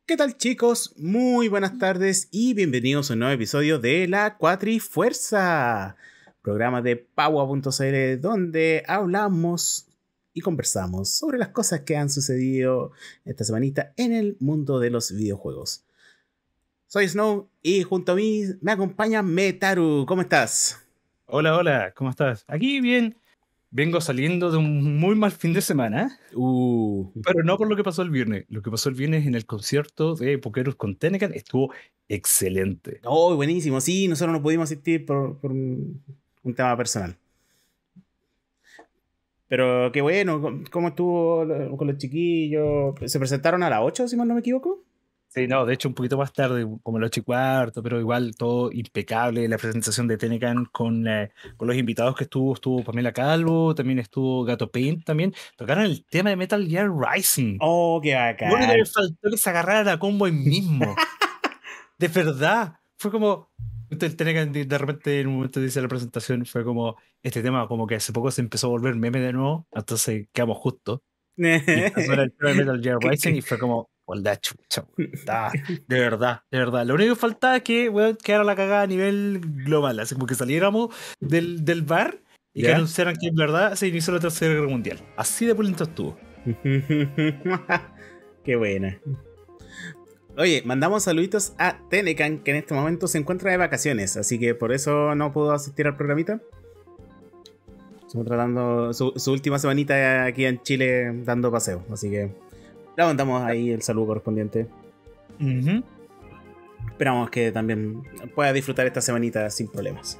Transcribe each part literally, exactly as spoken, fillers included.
¿Qué tal, chicos? Muy buenas tardes y bienvenidos a un nuevo episodio de La Cuatrifuerza, programa de Paua punto c l donde hablamos y conversamos sobre las cosas que han sucedido esta semanita en el mundo de los videojuegos. Soy Snow y junto a mí me acompaña Metaru. ¿Cómo estás? Hola, hola, ¿cómo estás? Aquí bien, vengo saliendo de un muy mal fin de semana, Uh. pero no por lo que pasó el viernes. Lo que pasó el viernes en el concierto de Pokerus con Tenecan estuvo excelente. Oh, buenísimo. Sí, nosotros no pudimos asistir por, por un, un tema personal. Pero qué bueno, ¿cómo estuvo con los chiquillos? ¿Se presentaron a las ocho, si mal no me equivoco? Sí, no, de hecho un poquito más tarde, como las ocho y cuarto, pero igual todo impecable. La presentación de Tenecan con, eh, con los invitados que estuvo, estuvo Pamela Calvo, también estuvo Gato Paint, también tocaron el tema de Metal Gear Rising. Oh, qué Lo único que le bacán. faltó que se agarrara a combo en mismo. De verdad, fue como, usted tiene que de de repente en un momento dice la presentación, fue como, este tema como que hace poco se empezó a volver meme de nuevo, entonces quedamos justos. Y empezó el tema de Metal Gear Rising y fue como, hola chucha, weón, está, de verdad, de verdad. Lo único que faltaba es que, weón, quedara la cagada a nivel global, así como que saliéramos del, del bar y que ¿Ya? anunciaran que en verdad se inició la Tercera Guerra Mundial. Así de pulento estuvo. Qué buena. Oye, mandamos saluditos a Tenecan, que en este momento se encuentra de vacaciones, así que por eso no pudo asistir al programita. Estamos tratando su, su última semanita aquí en Chile dando paseo, así que le mandamos ahí el saludo correspondiente. Ujú. Esperamos que también pueda disfrutar esta semanita sin problemas.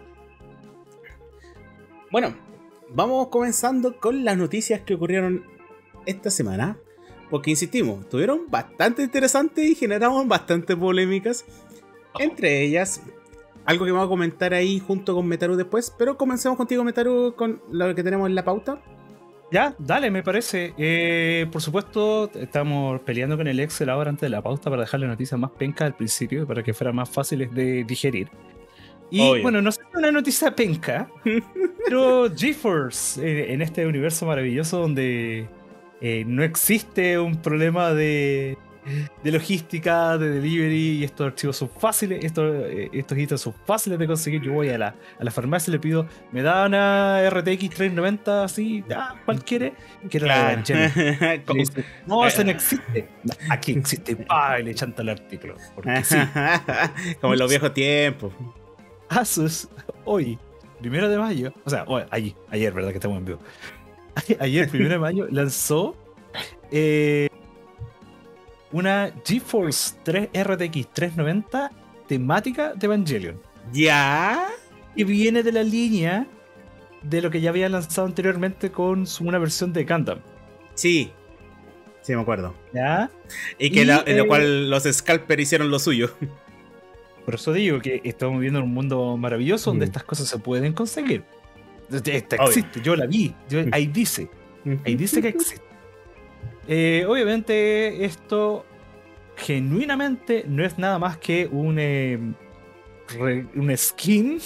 Bueno, vamos comenzando con las noticias que ocurrieron esta semana. Porque insistimos, estuvieron bastante interesantes y generaron bastante polémicas. Entre ellas, algo que vamos a comentar ahí junto con Metaru después. Pero comencemos contigo, Metaru, con lo que tenemos en la pauta. Ya, dale, me parece. Eh, por supuesto, estamos peleando con el Excel ahora antes de la pauta para dejarle noticias más pencas al principio, para que fueran más fáciles de digerir. Y Obvio. bueno, no sé si es una noticia penca, pero GeForce, eh, en este universo maravilloso donde eh, no existe un problema de, de logística, de delivery, y estos archivos son fáciles, estos, eh, estos ítems son fáciles de conseguir. Yo voy a la, a la farmacia y le pido, me da una R T X trescientos noventa, así, ah, ¿cuál quiere? Quiero la de Claro. Evangelion. Y le dice, no, eso no existe. No, aquí existe, pa, y le chanta el artículo, porque sí. Como en los viejos tiempos. Asus, hoy, primero de mayo, o sea, hoy, ayer, ayer, ¿verdad? Que estamos en vivo. Ayer, primero de mayo, lanzó eh, una GeForce tres R T X trescientos noventa temática de Evangelion. ¿Ya? Y viene de la línea de lo que ya había lanzado anteriormente con su, una versión de Gundam. Sí. Sí, me acuerdo. ¿Ya? Y que Y, la, en lo eh, cual los Scalper hicieron lo suyo. Por eso digo que estamos viviendo en un mundo maravilloso donde Mm. estas cosas se pueden conseguir. Esta Obvio. existe, yo la vi, yo, ahí dice. Ahí dice que existe. Eh, obviamente esto genuinamente no es nada más que un, eh, re- un skin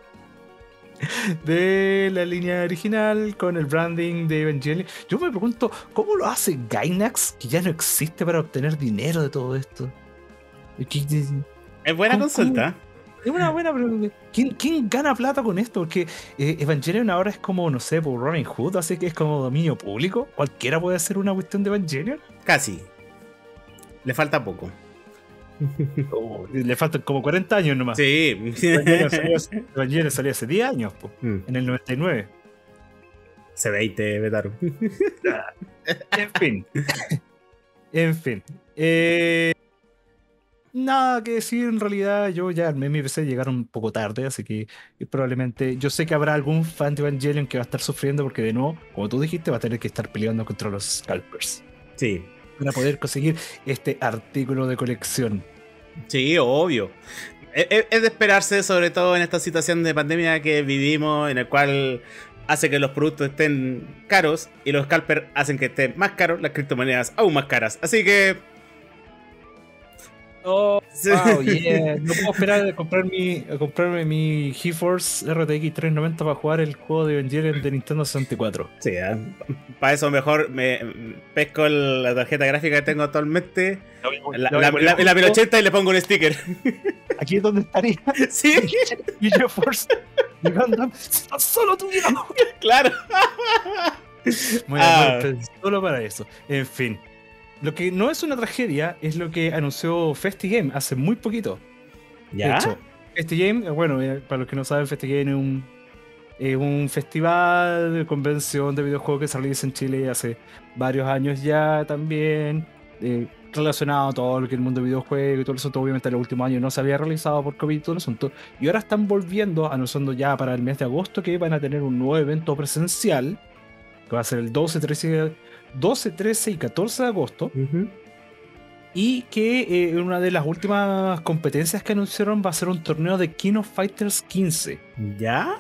de la línea original con el branding de Evangelion. Yo me pregunto, ¿cómo lo hace Gainax, que ya no existe, para obtener dinero de todo esto? ¿Qué- Es buena ¿Cómo- consulta. Es una buena pregunta. ¿Quién, quién gana plata con esto? Porque eh, Evangelion ahora es como, no sé, por Robin Hood, así que es como dominio público. Cualquiera puede hacer una cuestión de Evangelion. Casi. Le falta poco. Oh, le faltan como cuarenta años nomás. Sí. Evangelion salió, Evangelion salió hace diez años, po, Mm. en el noventa y nueve. C veinte, Betaru. En fin. En fin. Eh, nada que decir en realidad. Yo ya armé mi P C, llegaron un poco tarde, así que probablemente. Yo sé que habrá algún fan de Evangelion que va a estar sufriendo porque, de nuevo, como tú dijiste, va a tener que estar peleando contra los scalpers Sí. para poder conseguir este artículo de colección. Sí, obvio. Es, es- es de esperarse, sobre todo en esta situación de pandemia que vivimos, en el cual hace que los productos estén caros y los scalpers hacen que estén más caros, las criptomonedas aún más caras. Así que Oh, wow, yeah. No puedo esperar a, comprar mi, a comprarme mi GeForce R T X trescientos noventa para jugar el juego de Evangelion de Nintendo sesenta y cuatro. Sí, ¿eh? Para eso mejor me pesco la tarjeta gráfica que tengo actualmente, la, la, la, la mil ochenta y le pongo un sticker. Aquí es donde estaría. Sí. Y GeForce. Y Gundam. Solo tuyo. Claro. Muy ah. bien, solo para eso. En fin. Lo que no es una tragedia es lo que anunció FestiGame hace muy poquito. ¿Ya? De hecho, FestiGame, bueno, para los que no saben, FestiGame es un, es un festival de convención de videojuegos que se realiza en Chile hace varios años ya también, eh, relacionado a todo lo que es el mundo de videojuegos y todo eso. Obviamente en los últimos años no se había realizado por COVID y todo el asunto. Y ahora están volviendo, anunciando ya para el mes de agosto que van a tener un nuevo evento presencial, que va a ser el doce, trece, doce, trece y catorce de agosto. Uh-huh. Y que eh, una de las últimas competencias que anunciaron va a ser un torneo de King of Fighters quince. ¿Ya?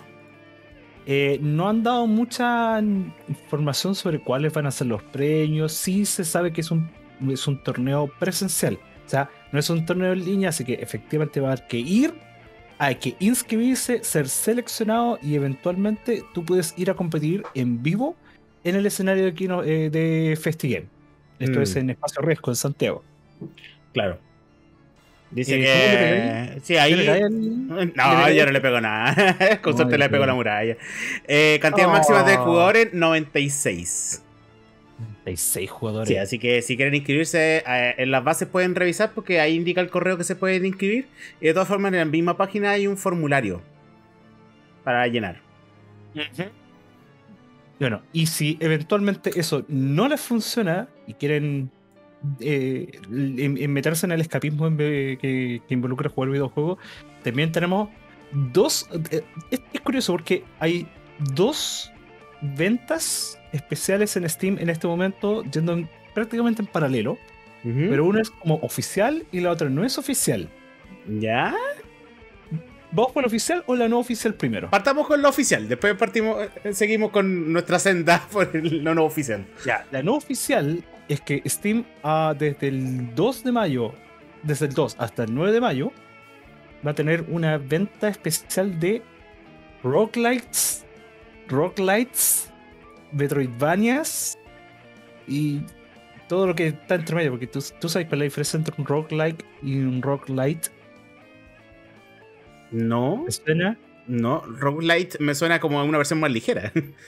Eh, no han dado mucha información sobre cuáles van a ser los premios. Sí se sabe que es un, es un torneo presencial. O sea, no es un torneo en línea, así que efectivamente va a haber que ir, hay que inscribirse, ser seleccionado y eventualmente tú puedes ir a competir en vivo en el escenario de, Kino, eh, de FestiGame. Esto mm. es en Espacio Riesgo, en Santiago. Claro. Dice eh, que... Sí, ahí... El... No, yo no le pego nada. Con no, suerte le pego la muralla. Eh, cantidad oh. máxima de jugadores, noventa y seis. noventa y seis jugadores. Sí, así que si quieren inscribirse, eh, en las bases pueden revisar porque ahí indica el correo que se pueden inscribir. Y de todas formas, en la misma página hay un formulario para llenar. Uh-huh. Bueno, y si eventualmente eso no les funciona y quieren eh, en, en meterse en el escapismo en, que, que involucra jugar videojuegos, también tenemos dos... Eh, es, es curioso porque hay dos ventas especiales en Steam en este momento yendo en, prácticamente en paralelo, uh-huh. pero una es como oficial y la otra no es oficial. ¿Ya? ¿Vamos por la oficial o la no oficial primero? Partamos con la oficial, después partimos, seguimos con nuestra senda por el no, no oficial. Ya, la no oficial es que Steam uh, desde el dos de mayo, desde el dos hasta el nueve de mayo, va a tener una venta especial de roguelites, roguelites, Metroidvanias y todo lo que está entre medio, porque tú, tú sabes cuál es la diferencia entre un roguelike y un roguelite. No. ¿Me suena? No, roguelite me suena como una versión más ligera.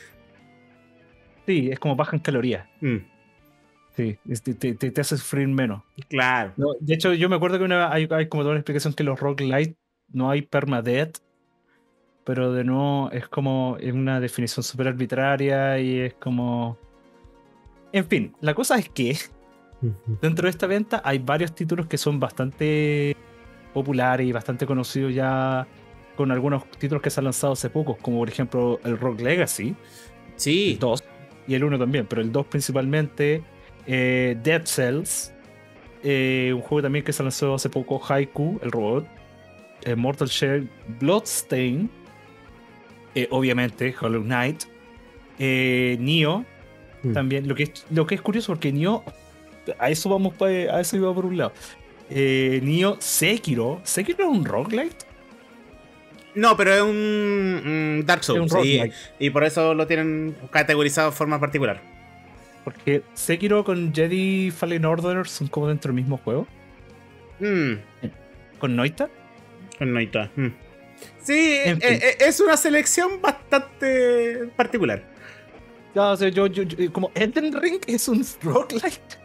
Sí, es como baja en calorías. Mm. Sí, te, te, te hace sufrir menos. Claro. No, de hecho, yo me acuerdo que una, hay, hay como toda una explicación que los roguelite no hay permadeath, pero de nuevo es como es una definición súper arbitraria y es como... En fin, la cosa es que dentro de esta venta hay varios títulos que son bastante populares y bastante conocidos ya, con algunos títulos que se han lanzado hace poco, como por ejemplo el Rogue Legacy. Sí. El dos y el uno también, pero el dos principalmente. eh, Dead Cells, eh, un juego también que se lanzó hace poco, Haiku, el robot, eh, Mortal Shell, Bloodstain, eh, obviamente Hollow Knight, eh, Nioh, mm. también, lo que, es, lo que es curioso porque Nioh, a eso vamos, pa, a eso iba por un lado, eh, Nioh, Sekiro, ¿Sekiro es un roguelite? No, pero es un, un Dark Souls, un y, y por eso lo tienen categorizado de forma particular. Porque Sekiro con Jedi Fallen Order son como dentro del mismo juego. Mm. ¿Con Noita? Con Noita. Mm. Sí, en fin. es, es una selección bastante particular. No, o sea, yo, yo, yo, como Elden Ring es un roguelite.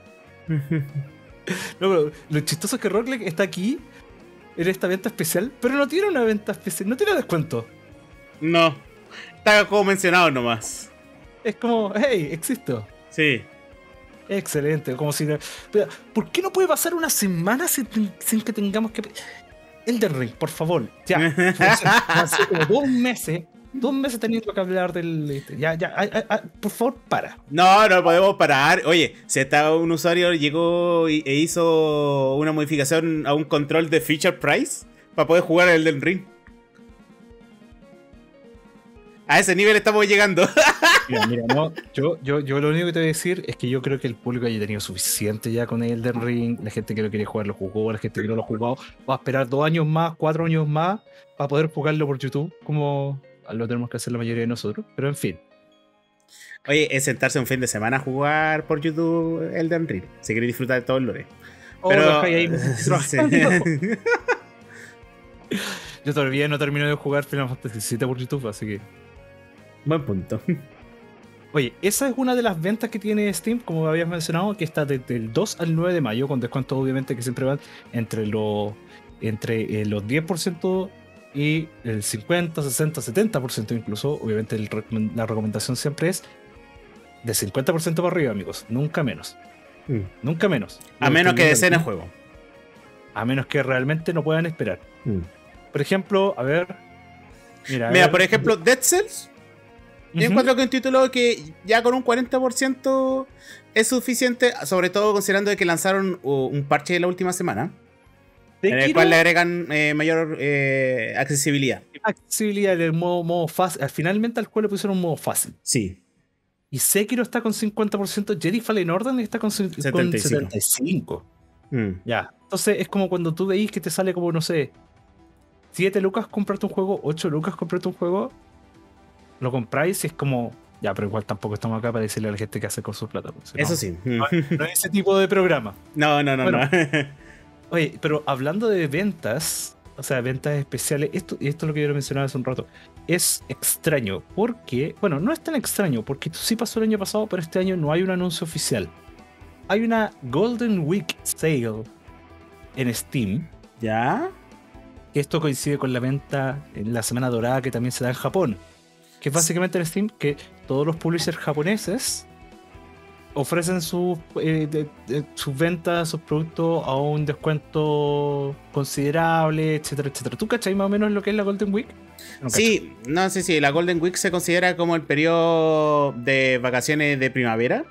No, pero lo chistoso es que roguelike está aquí en esta venta especial, pero no tiene una venta especial, no tiene descuento. No, está como mencionado nomás. Es como, hey, existo. Sí. Excelente, como si... ¿Por qué no puede pasar una semana sin, sin que tengamos que... Elden Ring, por favor, ya. Hace como dos meses, dos meses teniendo que hablar del... Ya, ya, a, a, a, por favor, para. No, no podemos parar. Oye, si estaba un usuario llegó y, e hizo una modificación a un control de Feature Price para poder jugar el Elden Ring. A ese nivel estamos llegando. Mira, mira, no, yo, yo, yo lo único que te voy a decir es que yo creo que el público haya tenido suficiente ya con Elden Ring. La gente que lo quiere jugar lo jugó, la gente que no lo ha jugado va a esperar dos años más, cuatro años más para poder jugarlo por YouTube, como lo tenemos que hacer la mayoría de nosotros. Pero en fin. Oye, es sentarse un fin de semana a jugar por YouTube Elden Ring. Si quieres disfrutar de todo el lore. Oh, Pero... ahí, sí. Yo todavía no termino de jugar Final Fantasy siete por YouTube, así que... Buen punto. Oye, esa es una de las ventas que tiene Steam, como habías mencionado, que está desde el dos al nueve de mayo, con descuentos obviamente que siempre van entre los, entre, eh, los diez por ciento y el cincuenta, sesenta, setenta por ciento incluso. Obviamente el, la recomendación siempre es de cincuenta por ciento para arriba, amigos, nunca menos. Mm. Nunca menos. A Lo menos que deseen el aquí, juego. A menos que realmente no puedan esperar. Mm. Por ejemplo, a ver... Mira, a Mira ver, por ejemplo, Dead Cells. Yo uh-huh. encuentro que un título que ya con un cuarenta por ciento es suficiente, sobre todo considerando que lanzaron un parche la última semana, en el quiero... cual le agregan eh, mayor eh, accesibilidad. Accesibilidad en el modo, modo fácil. Finalmente al cual le pusieron un modo fácil. Sí. Y Sekiro está con cincuenta por ciento, Jedi Fallen Order está con setenta y cinco por ciento. setenta y cinco. Mm. Ya. Entonces es como cuando tú veis que te sale como, no sé, siete lucas comprarte un juego, ocho lucas comprarte un juego. Lo compráis y es como, ya, pero igual tampoco estamos acá para decirle a la gente qué hacer con su plata. Pues, eso no, sí. No, no es ese tipo de programa. No, no, no, bueno, no. Oye, pero hablando de ventas, o sea, ventas especiales, esto, y esto es lo que yo mencionaba hace un rato, es extraño porque, bueno, no es tan extraño porque esto sí pasó el año pasado, pero este año no hay un anuncio oficial. Hay una Golden Week Sale en Steam. ¿Ya? Que esto coincide con la venta en la Semana Dorada que también se da en Japón. Que es básicamente en Steam que todos los publishers japoneses ofrecen sus eh, de, de, sus ventas, sus productos a un descuento considerable, etcétera, etcétera. ¿Tú cachai más o menos lo que es la Golden Week? No sí, no sé si la Golden Week se considera como el periodo de vacaciones de primavera.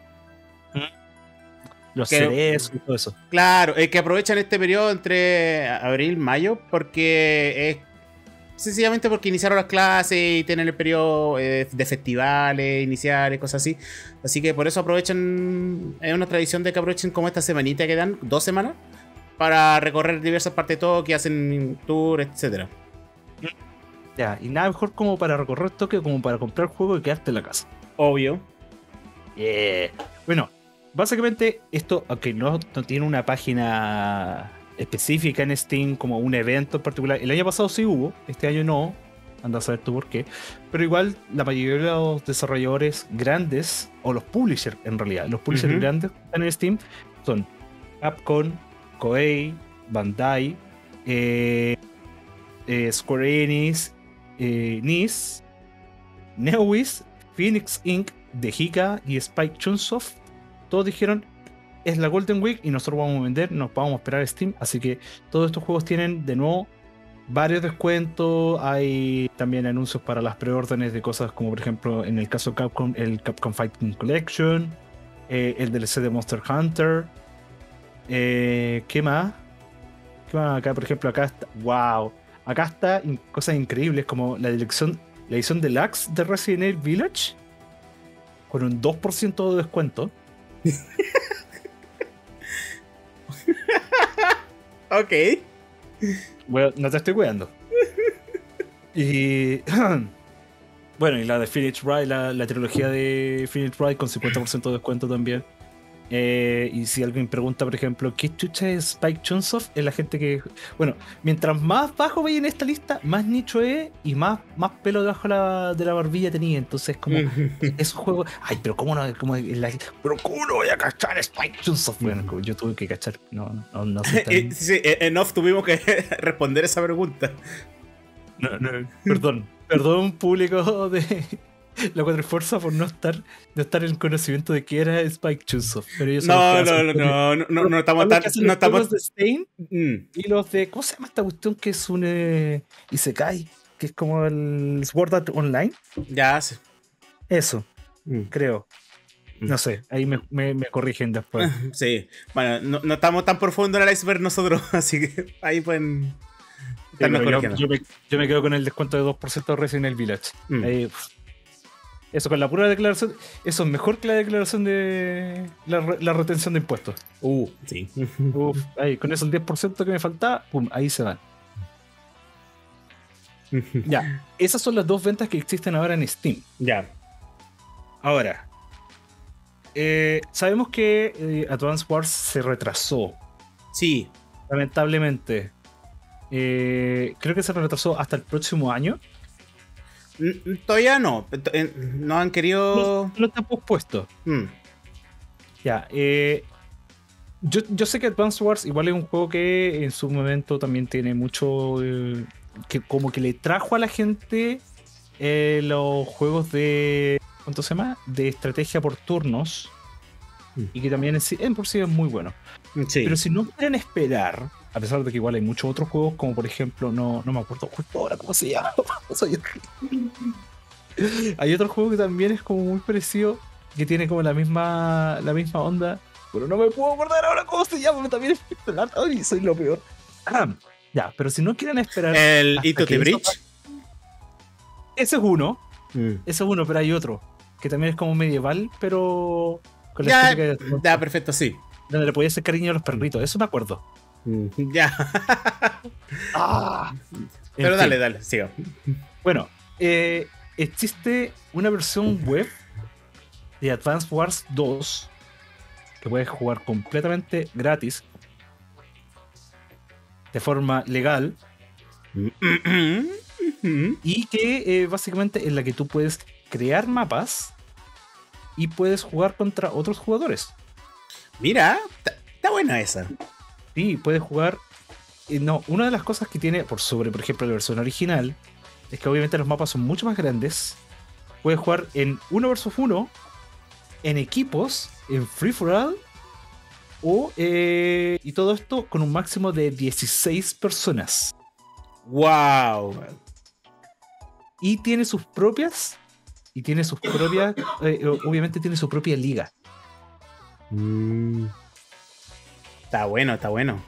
Los cerezos y todo eso. Claro, es que aprovechan este periodo entre abril y mayo porque es sencillamente porque iniciaron las clases y tienen el periodo eh, de festivales iniciales, cosas así. Así que por eso aprovechan, es una tradición de que aprovechen como esta semanita que dan, dos semanas, para recorrer diversas partes de Tokio, hacen tour, etcétera. Ya, y nada mejor como para recorrer Tokio como para comprar juego y quedarte en la casa. Obvio. Yeah. Bueno, básicamente esto, aunque no, no tiene una página específica en Steam como un evento en particular, el año pasado sí hubo, este año no, anda a saber tú por qué, pero igual la mayoría de los desarrolladores grandes, o los publishers en realidad, los publishers uh-huh. grandes que están en Steam son Capcom, Koei, Bandai, eh, eh, Square Enix, eh, N I S, Neowiz, Phoenix Incorporated, Dehika y Spike Chunsoft. Todos dijeron es la Golden Week y nosotros vamos a vender, nos vamos a esperar a Steam, así que todos estos juegos tienen de nuevo varios descuentos. Hay también anuncios para las preórdenes de cosas como por ejemplo en el caso de Capcom, el Capcom Fighting Collection, eh, el D L C de Monster Hunter, eh, ¿qué más? ¿Qué más? Acá por ejemplo acá está, wow, acá está in- cosas increíbles como la dirección, la edición deluxe de Resident Evil Village con un dos por ciento de descuento. Ok. Bueno, no te estoy cuidando. Y bueno, y la de Phoenix Wright, la, la trilogía de Phoenix Wright con cincuenta por ciento de descuento también. Eh, y si alguien pregunta, por ejemplo, ¿qué chucha es Spike Chunsoft? Es la gente que... Bueno, mientras más bajo veis en esta lista, más nicho es y más, más pelo debajo de la, de la barbilla tenía. Entonces, como es un juego... Ay, pero ¿cómo no? Cómo la, pero ¿cómo no voy a cachar Spike Chunsoft? Bueno, como yo tuve que cachar. No, no, no sé. Tan... sí, en off tuvimos que responder esa pregunta. No, no, perdón. Perdón, público de... La Cuatrifuerza por no estar no estar en conocimiento de qué era Spike Chunsoft. Pero ellos no, no, no, no, no, no, no estamos tan. No estamos los de Stein mm. y los de. ¿Cómo se llama esta cuestión que es un eh, Isekai? Que es como el Sword Art Online. Ya, sí. Eso, mm. creo. No sé, ahí me, me, me corrigen después. Sí, bueno, no, no estamos tan profundo en el iceberg nosotros, así que ahí pueden. Están pero yo, corrigiendo. yo me, yo me quedo con el descuento de dos por ciento de Resident Evil Village. Mm. Ahí, pff. Eso con la pura declaración, eso es mejor que la declaración de la, re- la retención de impuestos. Uh, sí. Uf, ahí, con eso el diez por ciento que me faltaba, pum, ahí se van. Ya, esas son las dos ventas que existen ahora en Steam. Ya. Ahora, eh, sabemos que eh, Advance Wars se retrasó, Sí. lamentablemente. Eh, creo que se retrasó hasta el próximo año. N- Todavía no. T- eh, No han querido. No, no está pospuesto. Mm. Ya, eh, yo, yo sé que Advance Wars igual es un juego que en su momento también tiene mucho. eh, que como que le trajo a la gente eh, los juegos de. ¿Cuánto se llama? De estrategia por turnos. Mm. Y que también en, sí- en por sí es muy bueno. Sí. Pero si no quieren esperar, a pesar de que igual hay muchos otros juegos, como por ejemplo, no, no me acuerdo justo ahora cómo se llama. Soy- hay otro juego que también es como muy parecido, que tiene como la misma, la misma onda, pero no me puedo acordar ahora cómo se llama, pero también es pixel. Ay, soy lo peor. Ah, ya, pero si no quieren esperar. El hasta Into que the eso Bridge. pase- Ese es uno, Mm. ese es uno, pero hay otro, que también es como medieval, pero con la Ya, estética de- ya, perfecto, sí. donde le podía hacer cariño a los perritos, eso me acuerdo. Mm, Ya. Ah, Pero en dale, fin. dale, siga. Bueno, eh, existe una versión web de Advance Wars dos que puedes jugar completamente gratis, de forma legal, y que eh, básicamente en la que tú puedes crear mapas y puedes jugar contra otros jugadores. Mira, está está buena esa. Sí, puedes jugar. eh, no, una de las cosas que tiene por sobre, por ejemplo, la versión original es que obviamente los mapas son mucho más grandes. Puedes jugar en uno versus uno, en equipos, en free for all, o, eh, y todo esto con un máximo de dieciséis personas. Wow. Y tiene sus propias. Y tiene sus propias. eh, obviamente tiene su propia liga. Mm. Está bueno, está bueno.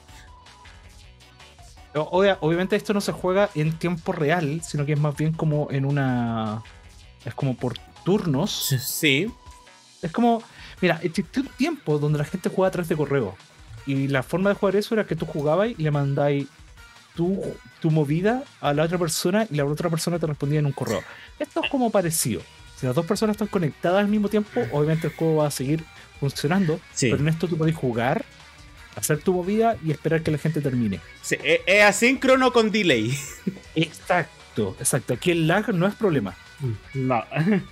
O- obvia- obviamente esto no se juega en tiempo real, sino que es más bien como en una. Es como por turnos. Sí. Es como. Mira, existió un tiempo donde la gente jugaba a través de correo. Y la forma de jugar eso era que tú jugabas y le mandáis tu, tu movida a la otra persona y la otra persona te respondía en un correo. Esto es como parecido. Si las dos personas están conectadas al mismo tiempo, obviamente el juego va a seguir funcionando. Sí. Pero en esto tú podés jugar, hacer tu movida y esperar que la gente termine. Sí, es, es asíncrono con delay. Exacto, exacto. Aquí el lag no es problema. No.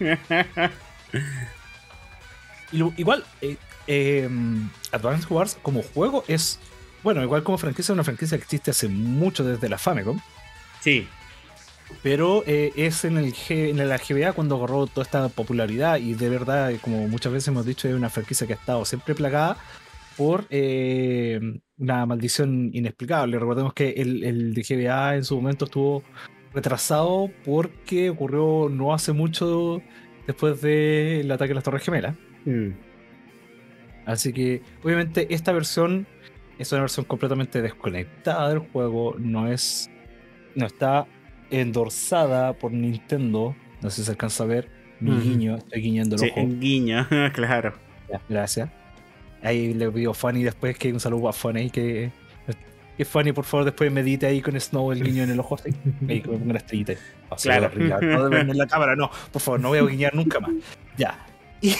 Y lo- igual, eh, eh, Advance Wars como juego es, bueno, igual como franquicia, es una franquicia que existe hace mucho desde la Famicom, Sí. pero eh, es en el G- en la G B A cuando agarró toda esta popularidad y de verdad, como muchas veces hemos dicho, es una franquicia que ha estado siempre plagada por eh, una maldición inexplicable. Recordemos que el, el de G B A en su momento estuvo retrasado porque ocurrió no hace mucho después del ataque a las Torres Gemelas. Mm. Así que obviamente esta versión es una versión completamente desconectada del juego, no es, no está endorsada por Nintendo, no sé si se alcanza a ver mi Ujú. guiño, estoy guiñando el Sí, ojo. en guiño, claro. Ya, gracias. Ahí le pido a Fanny después que un saludo a Fanny que que Fanny por favor después medite ahí con Snow el guiño en el ojo así, ahí que me ponga la estrellita. Ah, se Claro. ve horrible, acabo de verme en la cámara, no, por favor, no voy a guiñar nunca más. Ya. Y,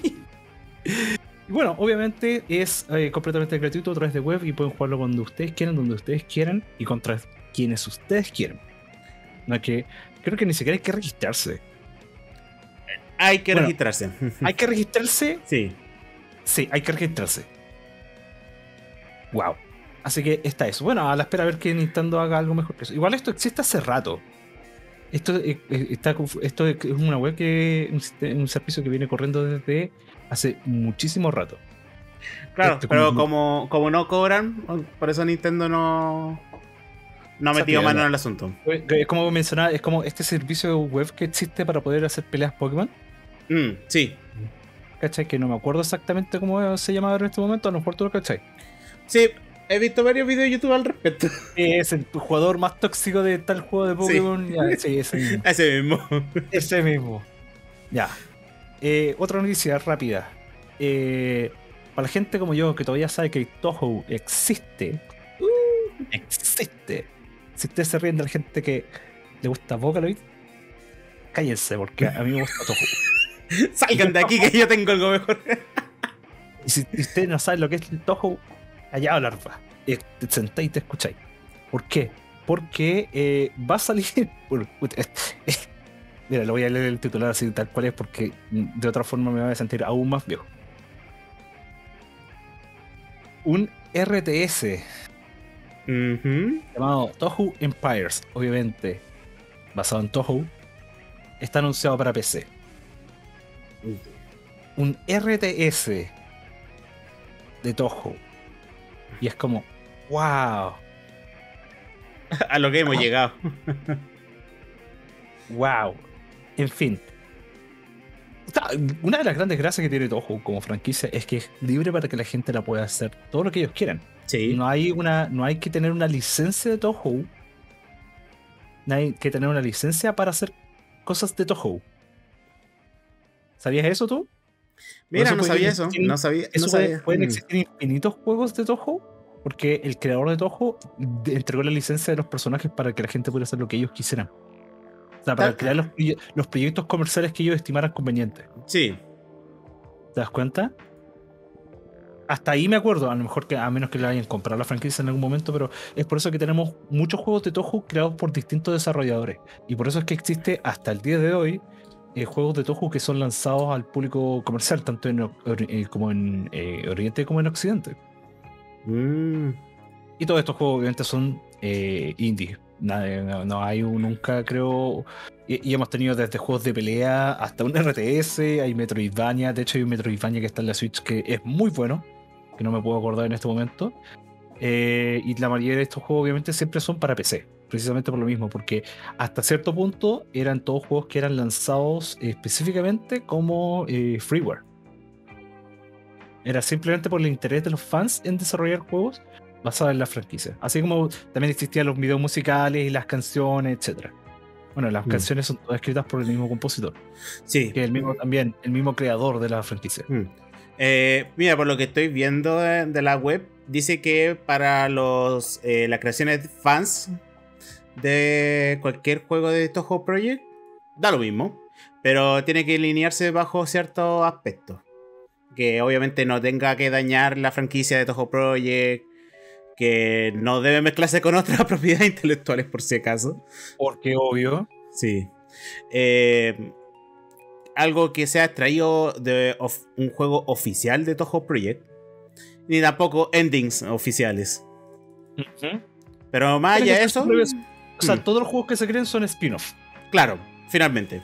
y bueno, obviamente es eh, completamente gratuito a través de web y pueden jugarlo cuando ustedes quieran, donde ustedes quieran y contra quienes ustedes quieran. No hay que, creo que ni siquiera hay que registrarse. Hay que Bueno, registrarse. Hay que registrarse, Sí. sí, hay que registrarse. Wow. Así que está eso. Bueno, a la espera a ver que Nintendo haga algo mejor que eso. Igual esto existe hace rato. Esto, eh, eh, está, esto es una web que un, siste- un servicio que viene corriendo desde hace muchísimo rato. Claro, Este, pero como- como, como no cobran, por eso Nintendo no, no ha metido Sabía, mano ¿no? en el asunto. Es como mencionaba, es como este servicio web que existe para poder hacer peleas Pokémon. Mm, sí. ¿Cachai? Que no me acuerdo exactamente cómo se llamaba en este momento, a lo mejor tú lo cachai. Sí, He visto varios videos de YouTube al respecto. Es el jugador más tóxico de tal juego de Pokémon. Sí, ya, sí ese mismo. Ese mismo. Ese mismo. Ya. Eh, otra noticia rápida. Eh, para la gente como yo que todavía sabe que Touhou existe. Uh, existe. Si ustedes se ríen de la gente que le gusta Vocaloid, cállense, porque a mí me gusta Touhou. Salgan de aquí que yo tengo algo mejor. Y si ustedes no saben lo que es el Touhou, allá hablar va. Eh, te sentáis y te escucháis. ¿Por qué? Porque eh, va a salir. Mira, lo voy a leer el titular así tal cual es, porque de otra forma me voy a sentir aún más viejo. Un R T S uh-huh. llamado Touhou Empires, obviamente basado en Touhou, está anunciado para P C. Un R T S de Touhou. Y es como, wow. A lo que hemos oh. llegado. Wow. En fin. Una de las grandes gracias que tiene Touhou como franquicia es que es libre para que la gente la pueda hacer todo lo que ellos quieran. Sí. No hay una, no hay que tener una licencia de Touhou. No hay que tener una licencia para hacer cosas de Touhou. ¿Sabías eso tú? Mira, no sabía eso. No sabía. Eso no puede, sabía. Pueden existir infinitos juegos de Touhou porque el creador de Touhou entregó la licencia de los personajes para que la gente pudiera hacer lo que ellos quisieran. O sea, para crear los, los proyectos comerciales que ellos estimaran convenientes. Sí. ¿Te das cuenta? Hasta ahí me acuerdo, a lo mejor que a menos que le hayan comprado la franquicia en algún momento, pero es por eso que tenemos muchos juegos de Touhou creados por distintos desarrolladores. Y por eso es que existe hasta el día de hoy eh, juegos de Touhou que son lanzados al público comercial, tanto en, eh, como en eh, Oriente como en Occidente. Mm. Y todos estos juegos obviamente son eh, indie. No, no hay un, nunca creo y, y hemos tenido desde juegos de pelea hasta un R T S, hay Metroidvania, de hecho hay un Metroidvania que está en la Switch que es muy bueno, que no me puedo acordar en este momento, eh, y la mayoría de estos juegos obviamente siempre son para P C, precisamente por lo mismo, porque hasta cierto punto eran todos juegos que eran lanzados eh, específicamente como eh, freeware. Era simplemente por el interés de los fans en desarrollar juegos basado en la franquicia. Así como también existían los videos musicales y las canciones, etcétera. Bueno, las mm. canciones son todas escritas por el mismo compositor. Sí. Que es el mismo también, el mismo creador de la franquicia. Mm. Eh, mira, por lo que estoy viendo de, de la web, dice que para los eh, las creaciones de fans de cualquier juego de Touhou Project, da lo mismo, pero tiene que alinearse bajo ciertos aspectos. Que obviamente no tenga que dañar la franquicia de Touhou Project, que no debe mezclarse con otras propiedades intelectuales por si acaso. Porque obvio. Sí. Eh, algo que sea extraído de of, un juego oficial de Touhou Project. Ni tampoco endings oficiales. Uh-huh. Pero más allá de eso... O sea, hmm. todos los juegos que se creen son spin-off. Claro, finalmente.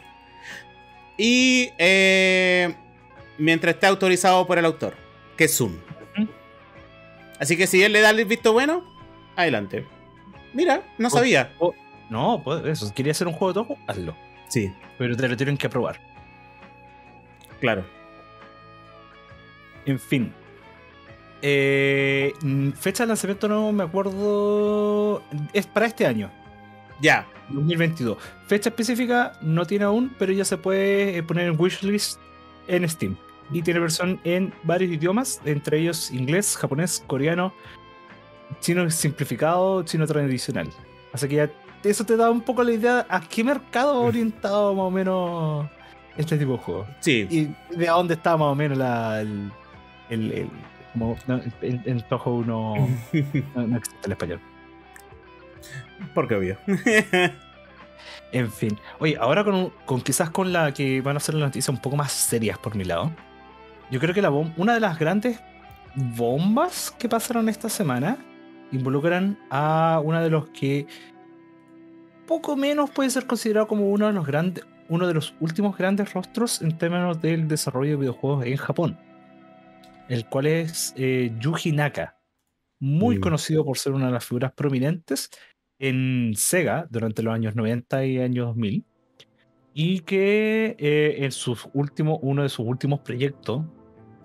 Y eh, mientras esté autorizado por el autor, que es Sun. Así que si él le da el visto bueno, adelante. Mira, no sabía. Oh, oh, no, pues eso. Quería hacer un juego de Touhou, hazlo. Sí. Pero te lo tienen que aprobar. Claro. En fin. Eh, fecha de lanzamiento no me acuerdo. Es para este año. Ya. dos mil veintidós. Fecha específica no tiene aún, pero ya se puede poner en wishlist en Steam. Y tiene versión en varios idiomas, entre ellos inglés, japonés, coreano, chino simplificado, chino tradicional. Así que ya eso te da un poco la idea a qué mercado ha orientado más o menos este tipo de juego. Sí. Y de a dónde está más o menos la, el, el, el como, no, en, en Touhou no, no, no existe el español. Porque obvio. En fin. Oye, ahora con, con quizás con la que van a ser las noticias un poco más serias por mi lado. Yo creo que la bom- una de las grandes bombas que pasaron esta semana involucran a uno de los que poco menos puede ser considerado como uno de los grandes, uno de los últimos grandes rostros en términos del desarrollo de videojuegos en Japón, el cual es eh, Yuji Naka, muy mm. conocido por ser una de las figuras prominentes en Sega durante los años noventa y años dos mil, y que eh, en sus últimos, uno de sus últimos proyectos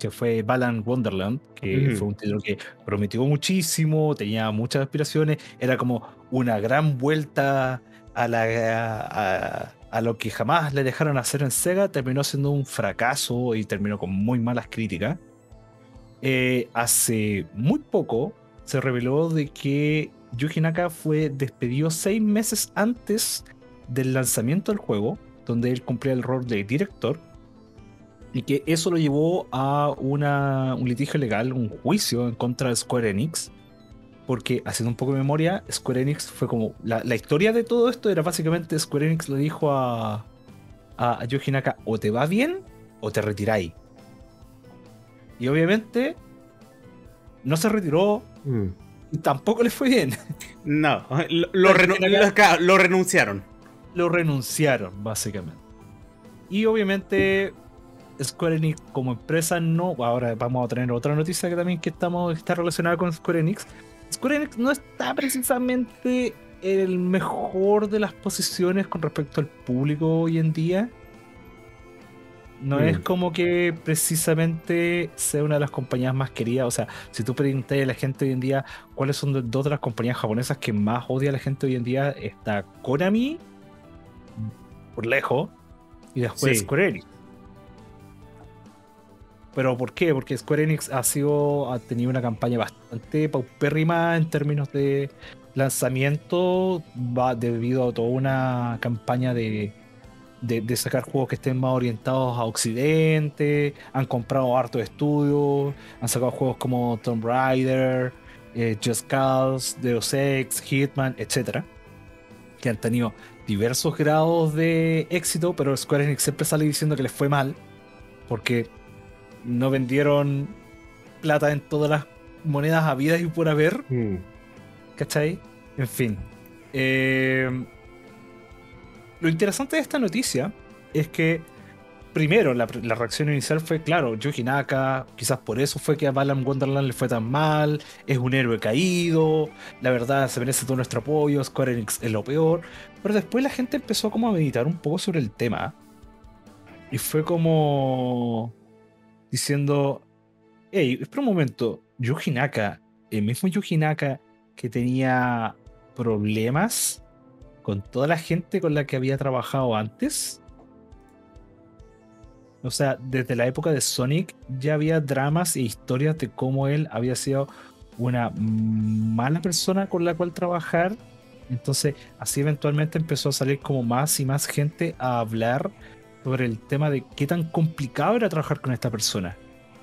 que fue Balan Wonderland, que Ujú. fue un título que prometió muchísimo, tenía muchas aspiraciones, era como una gran vuelta a, la, a, a lo que jamás le dejaron hacer en Sega, terminó siendo un fracaso y terminó con muy malas críticas. Eh, hace muy poco se reveló de que Yuji Naka fue despedido seis meses antes del lanzamiento del juego, donde él cumplía el rol de director, y que eso lo llevó a una, un litigio legal, un juicio en contra de Square Enix, porque haciendo un poco de memoria, Square Enix fue como, la, la historia de todo esto era básicamente Square Enix le dijo a, a, a Yuji Naka, o te va bien o te retiráis. Y obviamente no se retiró Mm. y tampoco le fue bien. No, lo, lo, renu- lo- claro, lo renunciaron. Lo renunciaron, básicamente. Y obviamente Square Enix como empresa no. Ahora vamos a tener otra noticia que también que estamos, está relacionada con Square Enix. Square Enix no está precisamente en el mejor de las posiciones con respecto al público hoy en día. No Mm. es como que precisamente sea una de las compañías más queridas. O sea, si tú preguntas a la gente hoy en día cuáles son de- dos de las compañías japonesas que más odia a la gente hoy en día, está Konami, por lejos, y después Sí. Square Enix. ¿Pero por qué? Porque Square Enix ha sido, ha tenido una campaña bastante paupérrima en términos de lanzamiento, va debido a toda una campaña de, de, de sacar juegos que estén más orientados a Occidente, han comprado hartos estudios, han sacado juegos como Tomb Raider, eh, Just Cause, Deus Ex, Hitman, etcétera, que han tenido diversos grados de éxito, pero Square Enix siempre sale diciendo que les fue mal, porque no vendieron plata en todas las monedas habidas y por haber, Mm. ¿cachai? En fin. Eh, lo interesante de esta noticia es que, primero, la, la reacción inicial fue, claro, Yuji Naka, quizás por eso fue que a Balan Wonderland le fue tan mal, es un héroe caído, la verdad se merece todo nuestro apoyo, Square Enix es lo peor, pero después la gente empezó como a meditar un poco sobre el tema, y fue como diciendo, hey, espera un momento, Yuji Naka, el mismo Yuji Naka que tenía problemas con toda la gente con la que había trabajado antes. O sea, desde la época de Sonic ya había dramas e historias de cómo él había sido una mala persona con la cual trabajar. Entonces, así eventualmente empezó a salir como más y más gente a hablar sobre el tema de qué tan complicado era trabajar con esta persona.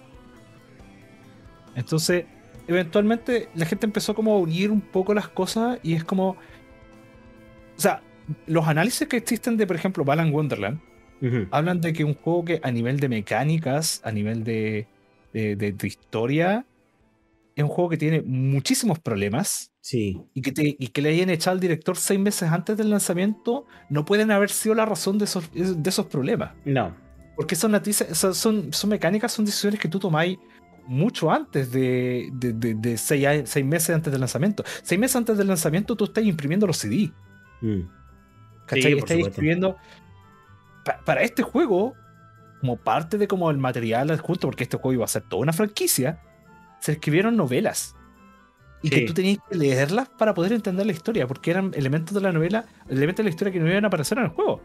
Entonces, eventualmente la gente empezó como a unir un poco las cosas y es como... O sea, los análisis que existen de, por ejemplo, Balan Wonderland, Ujú. hablan de que un juego que a nivel de mecánicas, a nivel de, de, de- de historia, es un juego que tiene muchísimos problemas Sí. y que, te- y que le hayan echado al director seis meses antes del lanzamiento no pueden haber sido la razón de esos, de esos problemas. No. Porque son, noticias- son, son, son mecánicas, son decisiones que tú tomáis mucho antes de, de, de, de seis, a- seis meses antes del lanzamiento. Seis meses antes del lanzamiento tú estás imprimiendo los C D. Mm. ¿Cachai? Sí, por Estás supuesto. escribiendo pa- para este juego, como parte de como el material adjunto, porque este juego iba a ser toda una franquicia, se escribieron novelas. Y que Sí. tú tenías que leerlas para poder entender la historia, porque eran elementos de la novela, elementos de la historia que no iban a aparecer en el juego.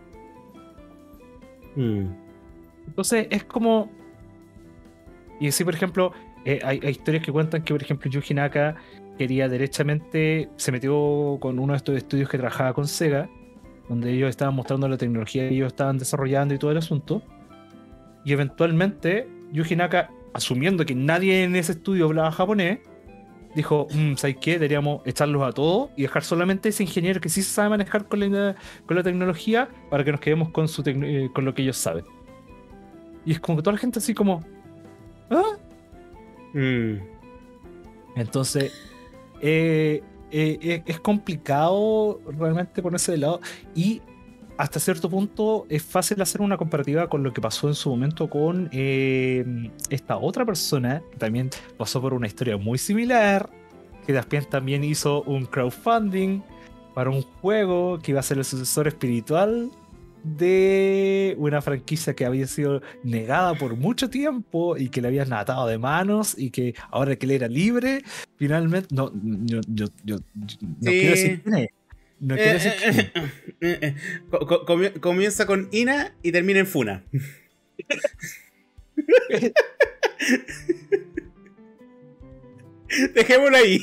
Mm. Entonces es como... Y así, por ejemplo, eh, hay, hay historias que cuentan que, por ejemplo, Yuji Naka quería derechamente, se metió con uno de estos estudios que trabajaba con Sega, donde ellos estaban mostrando la tecnología que ellos estaban desarrollando y todo el asunto. Y eventualmente, Yuji Naka, asumiendo que nadie en ese estudio hablaba japonés, dijo, mmm, ¿sabes qué? Deberíamos echarlos a todos y dejar solamente ese ingeniero que sí se sabe manejar con la, con la tecnología para que nos quedemos con, su tecno- eh, con lo que ellos saben. Y es como que toda la gente así como... ¿Ah? Mm. Entonces, eh, eh, eh, es complicado realmente ponerse de lado y hasta cierto punto es fácil hacer una comparativa con lo que pasó en su momento con eh, esta otra persona que también pasó por una historia muy similar, que después también hizo un crowdfunding para un juego que iba a ser el sucesor espiritual de una franquicia que había sido negada por mucho tiempo y que le habían atado de manos y que ahora que él era libre, finalmente, no, yo, yo, yo, yo no Sí. quiero decir quién es. No quiero decir quién es. Eh, eh, eh, co- co- comi- comienza con Ina y termina en Funa. Dejémoslo ahí.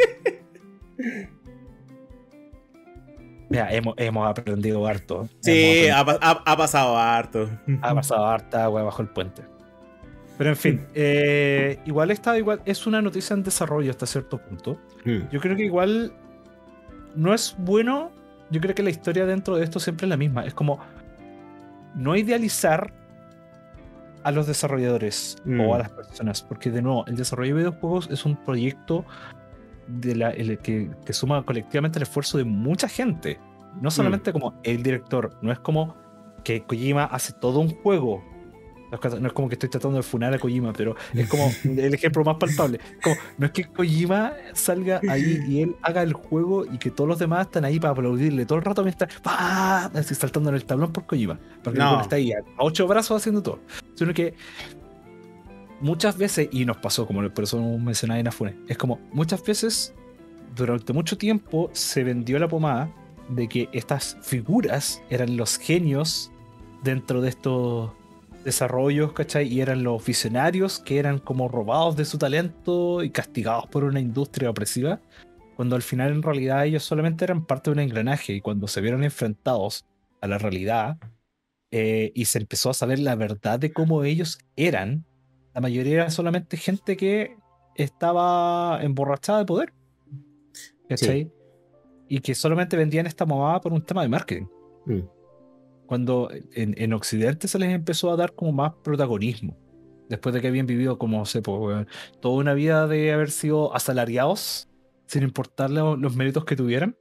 Mira, hemos, hemos aprendido harto. Sí, Hemos ha, pa- ha- ha pasado harto. Ha pasado harta agua bajo el puente. Pero en fin, eh, igual está igual, es una noticia en desarrollo hasta cierto punto. Mm. Yo creo que igual no es bueno. Yo creo que la historia dentro de esto siempre es la misma. Es como no idealizar a los desarrolladores Mm. o a las personas, porque de nuevo, el desarrollo de videojuegos es un proyecto de la, el que, que suma colectivamente el esfuerzo de mucha gente. No solamente como el director, no es como que Kojima hace todo un juego. No es como que estoy tratando de funar a Kojima, pero es como el ejemplo más palpable. Como, no es que Kojima salga ahí y él haga el juego y que todos los demás están ahí para aplaudirle todo el rato mientras ¡pah! Así saltando en el tablón por Kojima. Porque No. el está ahí a ocho brazos haciendo todo. Sino que muchas veces, y nos pasó, como por eso mencionaba Inafune, es como muchas veces durante mucho tiempo se vendió la pomada de que estas figuras eran los genios dentro de estos desarrollos, ¿cachai? Y eran los visionarios que eran como robados de su talento y castigados por una industria opresiva, cuando al final en realidad ellos solamente eran parte de un engranaje, y cuando se vieron enfrentados a la realidad eh, y se empezó a saber la verdad de cómo ellos eran, la mayoría era solamente gente que estaba emborrachada de poder, ¿cachai? Sí. Y que solamente vendían esta mamada por un tema de marketing. Mm. Cuando en, en Occidente se les empezó a dar como más protagonismo, después de que habían vivido como, sé, pues, toda una vida de haber sido asalariados sin importarle los méritos que tuvieran.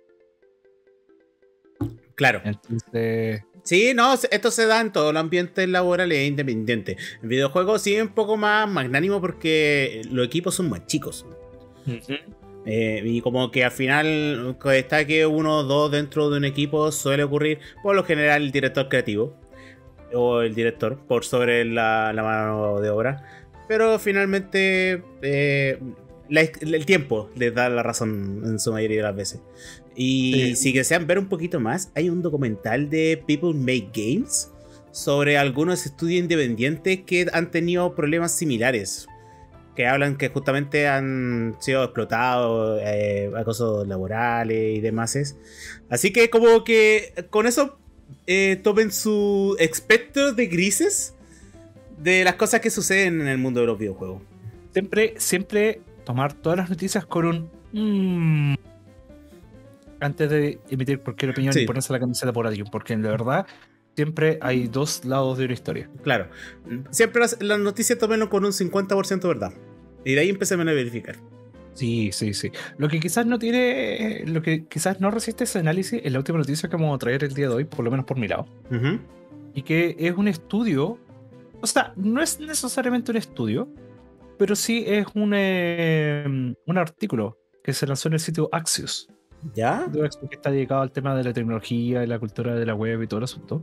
Claro. Entonces, Sí, no, esto se da en todos los ambientes laborales independientes. En videojuegos sí es un poco más magnánimo porque los equipos son más chicos. uh-huh. Eh, y como que al final que está que uno o dos dentro de un equipo suele ocurrir por lo general el director creativo o el director por sobre la, la mano de obra, pero finalmente eh, la, el tiempo les da la razón en su mayoría de las veces. Y Sí. si desean ver un poquito más, hay un documental de People Make Games sobre algunos estudios independientes que han tenido problemas similares, que hablan que justamente han sido explotados, eh, acosos laborales y demás. Así que como que con eso eh, tomen su espectro de grises de las cosas que suceden en el mundo de los videojuegos. Siempre, siempre tomar todas las noticias con un mmm, antes de emitir cualquier opinión Sí. y ponerse la camiseta por alguien, porque en la verdad siempre hay dos lados de una historia. Claro, siempre las, las noticias tómenlo con un cincuenta por ciento verdad. Y de ahí empecemos a verificar. Sí, sí, sí. Lo que quizás no tiene, lo que quizás no resiste ese análisis es la última noticia que vamos a traer el día de hoy, por lo menos por mi lado. Uh-huh. Y que es un estudio, o sea, no es necesariamente un estudio, pero sí es un, eh, un artículo que se lanzó en el sitio Axios. ¿Ya? Que está dedicado al tema de la tecnología y la cultura de la web y todo el asunto.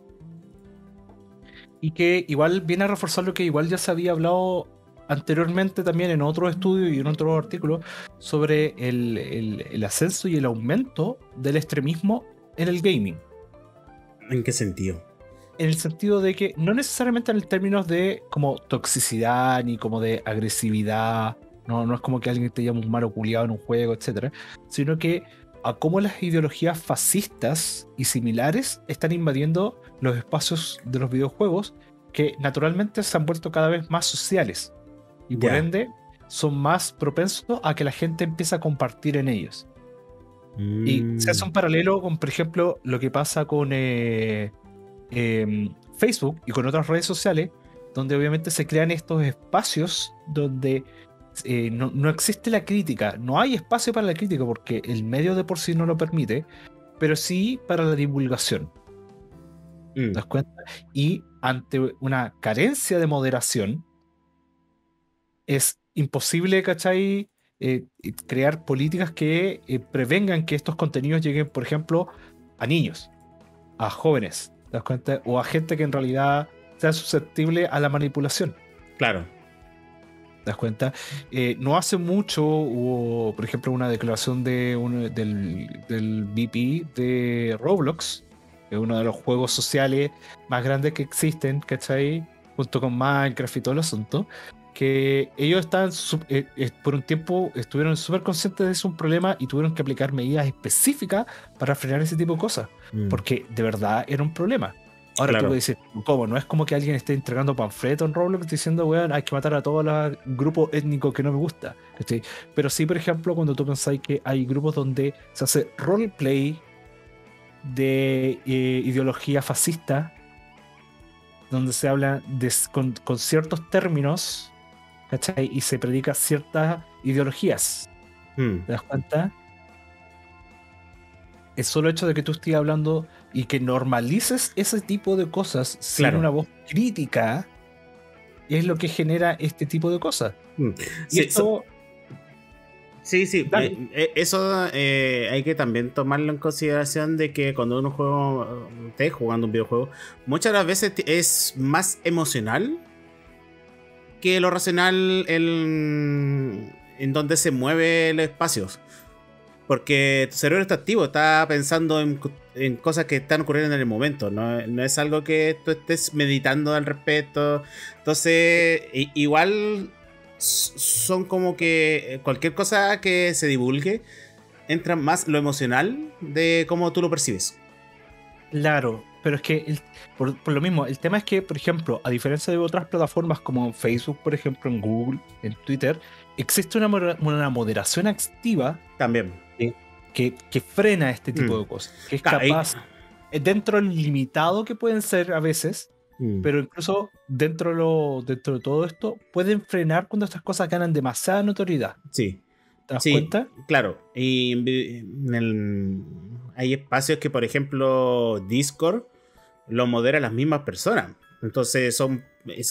Y que igual viene a reforzar lo que igual ya se había hablado anteriormente también en otro estudio y en otro artículo sobre el, el, el ascenso y el aumento del extremismo en el gaming. ¿En qué sentido? En el sentido de que no necesariamente en términos de como toxicidad ni como de agresividad, no, no es como que alguien te llame un malo culiado en un juego, etcétera, sino que a cómo las ideologías fascistas y similares están invadiendo los espacios de los videojuegos, que naturalmente se han vuelto cada vez más sociales y por Ya. ende son más propensos a que la gente empiece a compartir en ellos. Mm. Y se hace un paralelo con, por ejemplo, lo que pasa con eh, eh, Facebook y con otras redes sociales, donde obviamente se crean estos espacios donde eh, no, no existe la crítica, no hay espacio para la crítica porque el medio de por sí no lo permite, pero sí para la divulgación. Mm. ¿Te das cuenta? Y ante una carencia de moderación, es imposible, ¿cachai? Eh, crear políticas que eh, prevengan que estos contenidos lleguen, por ejemplo, a niños, a jóvenes, das cuenta? O a gente que en realidad sea susceptible a la manipulación. Claro. ¿Te das cuenta? Eh, no hace mucho hubo, por ejemplo, una declaración de uno, del, del V P de Roblox, que es uno de los juegos sociales más grandes que existen, ¿cachai? Junto con Minecraft y todo el asunto, que ellos estaban, eh, eh, por un tiempo, estuvieron súper conscientes de eso, un problema, y tuvieron que aplicar medidas específicas para frenar ese tipo de cosas, mm. porque de verdad era un problema. Ahora claro. Tú puedes decir, ¿cómo? No es como que alguien esté entregando panfletos en Roblox diciendo, weón, hay que matar a todos los grupos étnicos que no me gusta. ¿Sí? Pero sí, por ejemplo, cuando tú pensáis que hay grupos donde se hace roleplay de eh, ideología fascista, donde se habla de, con, con ciertos términos, ¿cachai? Y se predica ciertas ideologías. Hmm. ¿Te das cuenta? El solo hecho de que tú estés hablando y que normalices ese tipo de cosas sin claro. una voz crítica es lo que genera este tipo de cosas. Hmm. Sí, esto... so... sí, sí. Eh, eso eh, hay que también tomarlo en consideración de que cuando uno juega, esté jugando un videojuego, muchas de las veces es más emocional que lo racional en, en donde se mueve el espacio. Porque tu cerebro está activo, está pensando en, en cosas que están ocurriendo en el momento. ¿no? No es algo que tú estés meditando al respecto. Entonces, igual son como que cualquier cosa que se divulgue entra más lo emocional de cómo tú lo percibes. Claro, pero es que el, por, por lo mismo, el tema es que, por ejemplo, a diferencia de otras plataformas como en Facebook, por ejemplo, en Google, en Twitter, existe una, una moderación activa también que, que, que frena este tipo mm. de cosas, que es capaz, Ay. dentro del limitado que pueden ser a veces, mm. pero incluso dentro de, lo, dentro de todo esto, pueden frenar cuando estas cosas ganan demasiada notoriedad. Sí. ¿Te das sí, cuenta? Claro. Y en el, hay espacios que, por ejemplo, Discord lo modera las mismas personas. Entonces, son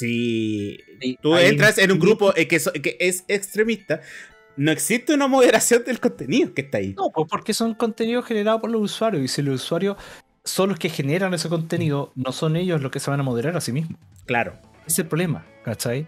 si sí, tú entras en un grupo que, que es extremista, no existe una moderación del contenido que está ahí. No, pues porque son contenidos generados por los usuarios. Y si los usuarios son los que generan ese contenido, no son ellos los que se van a moderar a sí mismos. Claro. Ese es el problema, ¿cachai?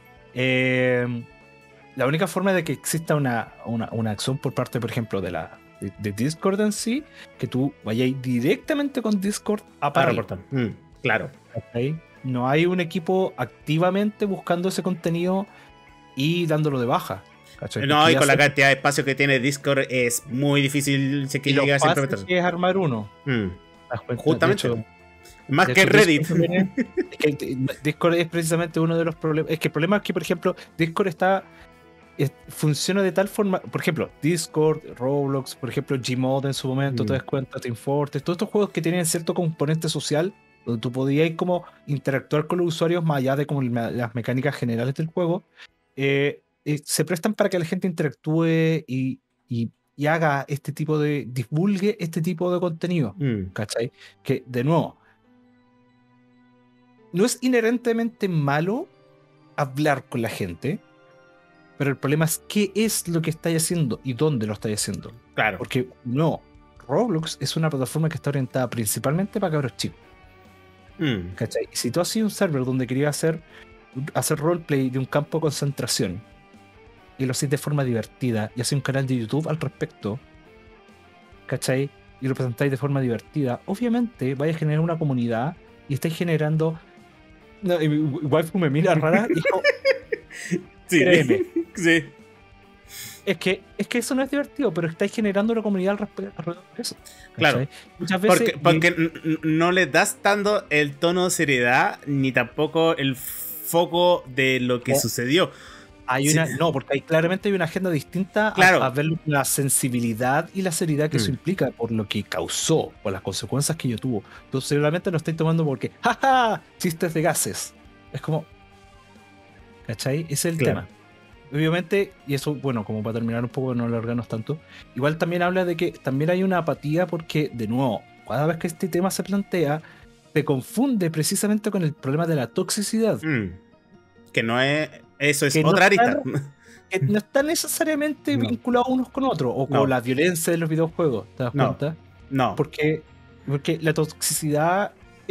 Eh... La única forma de que exista una, una, una acción por parte, por ejemplo, de la de, de Discord en sí, que tú vayas directamente con Discord a parar. Mm, claro. ¿Okay? No hay un equipo activamente buscando ese contenido y dándolo de baja. ¿Cachai? No, Porque y con la cantidad de espacio que tiene Discord es muy difícil si que llegue a esa implementación. Que es armar uno. Mm. Justamente. De hecho, Más de que hecho, Reddit. Discord es, es que Discord es precisamente uno de los problemas. Es que el problema es que, por ejemplo, Discord está... funciona de tal forma, por ejemplo, Discord, Roblox, por ejemplo, Gmod en su momento, mm. te das cuenta, Team Fortress, todos estos juegos que tienen cierto componente social, donde tú podías como interactuar con los usuarios más allá de como las mecánicas generales del juego, eh, eh, se prestan para que la gente interactúe y, y, y haga este tipo de, divulgue este tipo de contenido, mm. ¿cachai? Que, de nuevo, no es inherentemente malo hablar con la gente, pero el problema es qué es lo que estáis haciendo y dónde lo estáis haciendo. Claro. Porque no, Roblox es una plataforma que está orientada principalmente para cabros chicos. Mm. ¿Cachai? Si tú hacías un server donde querías hacer, hacer roleplay de un campo de concentración y lo hacéis de forma divertida y hacéis un canal de YouTube al respecto, ¿cachai? Y lo presentáis de forma divertida, obviamente vais a generar una comunidad y estáis generando... No, igual me mira rara y dijo... Sí. Créeme. Sí. Es que, es que eso no es divertido, pero estáis generando una comunidad alrededor de eso. Claro. Muchas veces. Porque, porque y... no le das tanto el tono de seriedad ni tampoco el foco de lo que oh. sucedió. Hay una, sí. No, porque hay, claramente hay una agenda distinta claro. a, a ver la sensibilidad y la seriedad que mm. eso implica por lo que causó, por las consecuencias que yo tuvo. Entonces, seguramente lo estáis tomando porque, jaja, chistes de gases. Es como. ¿Cachai? Ese es el claro. tema. Obviamente, y eso, bueno, como para terminar un poco, no alargarnos tanto, igual también habla de que también hay una apatía porque, de nuevo, cada vez que este tema se plantea, te confunde precisamente con el problema de la toxicidad. Mm. Que no es... Eso es que otra no arista. Está, que no está necesariamente no. vinculado unos con otros, o con no. la violencia de los videojuegos, ¿te das no. cuenta? No. Porque, porque la toxicidad es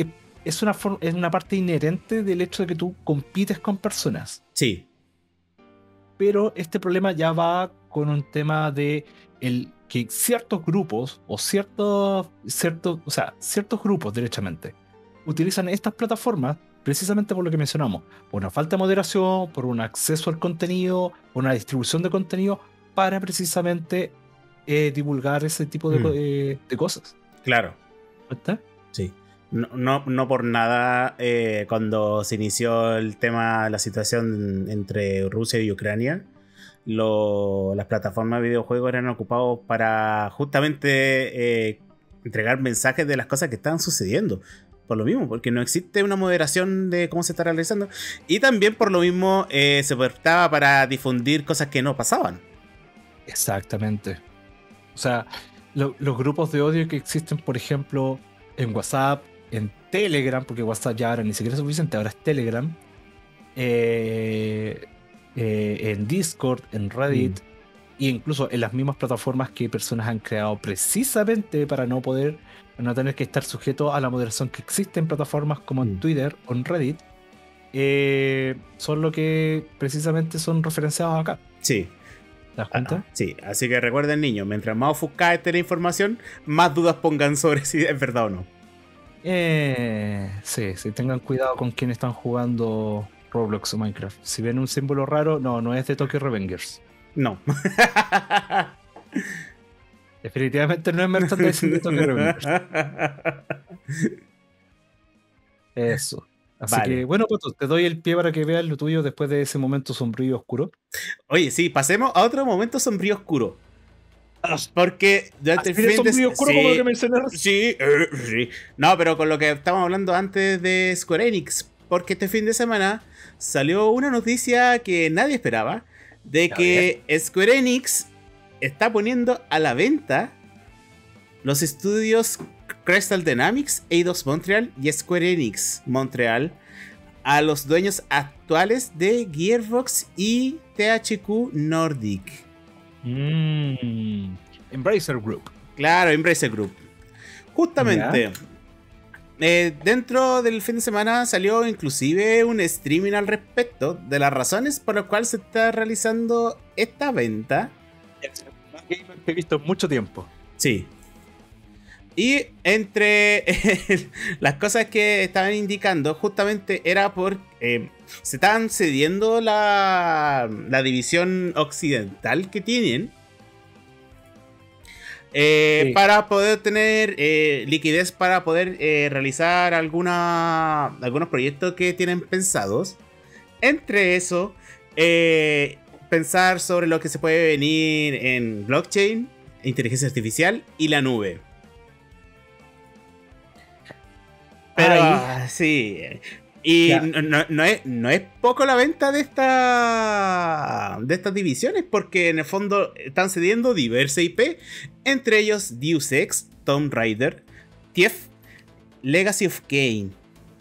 es una, for- es una parte inherente del hecho de que tú compites con personas. Sí. Pero este problema ya va con un tema de el que ciertos grupos o ciertos, ciertos, o sea, ciertos grupos derechamente utilizan estas plataformas precisamente por lo que mencionamos, por una falta de moderación, por un acceso al contenido, por una distribución de contenido para precisamente eh, divulgar ese tipo de, co- Mm, eh, de cosas. claro. ¿Está? Sí. No, no, no por nada, eh, cuando se inició el tema, la situación entre Rusia y Ucrania, lo- las plataformas de videojuegos eran ocupados para justamente eh, entregar mensajes de las cosas que estaban sucediendo. Por lo mismo, porque no existe una moderación de cómo se está realizando. Y también por lo mismo eh, se prestaba para difundir cosas que no pasaban. Exactamente. O sea, lo- los grupos de odio que existen, por ejemplo, en WhatsApp, en Telegram, porque WhatsApp ya ahora ni siquiera es suficiente, ahora es Telegram, eh, eh, en Discord, en Reddit, Mm. e incluso en las mismas plataformas que personas han creado precisamente para no poder, no tener que estar sujeto a la moderación que existe en plataformas como en Mm. Twitter o en Reddit, eh, son lo que precisamente son referenciados acá. Sí. ¿Te das Ah, cuenta? sí, así que recuerden, niños, mientras más ofuscada esté la información, más dudas pongan sobre si es verdad o no. Eh, sí, sí, tengan cuidado con quienes están jugando Roblox o Minecraft. Si ven un símbolo raro, no, no es de Tokyo Revengers. No. Definitivamente no es merchandising de Tokyo Revengers. Eso. Así que, Vale. bueno, Pato, te doy el pie para que veas lo tuyo después de ese momento sombrío y oscuro. Oye, sí, pasemos a otro momento sombrío oscuro. Porque durante el Así de fin de sombrío y oscuro como lo que sí, mencioné recién. sí, eh, sí. No, pero con lo que estábamos hablando antes de Square Enix. Porque este fin de semana salió una noticia que nadie esperaba. De A que Square Enix está poniendo a la venta los estudios Crystal Dynamics, Eidos Montreal y Square Enix Montreal a los dueños actuales de Gearbox y T H Q Nordic. Mm, Embracer Group. Claro, Embracer Group. Justamente, eh, dentro del fin de semana salió inclusive un streaming al respecto de las razones por las cuales se está realizando esta venta. Más gamer que he visto en mucho tiempo. Sí. Y entre las cosas que estaban indicando, justamente era por eh, se estaban cediendo la, la división occidental que tienen eh, Sí. para poder tener eh, liquidez para poder eh, realizar alguna, algunos proyectos que tienen pensados. Entre eso, eh, pensar sobre lo que se puede venir en blockchain, inteligencia artificial y la nube. Pero Ay. sí. Y Ya. no, no- no es, no es poco la venta de esta de estas divisiones, porque en el fondo están cediendo diversas I P, entre ellos Deus Ex, Tomb Raider, Thief, Legacy of Kain.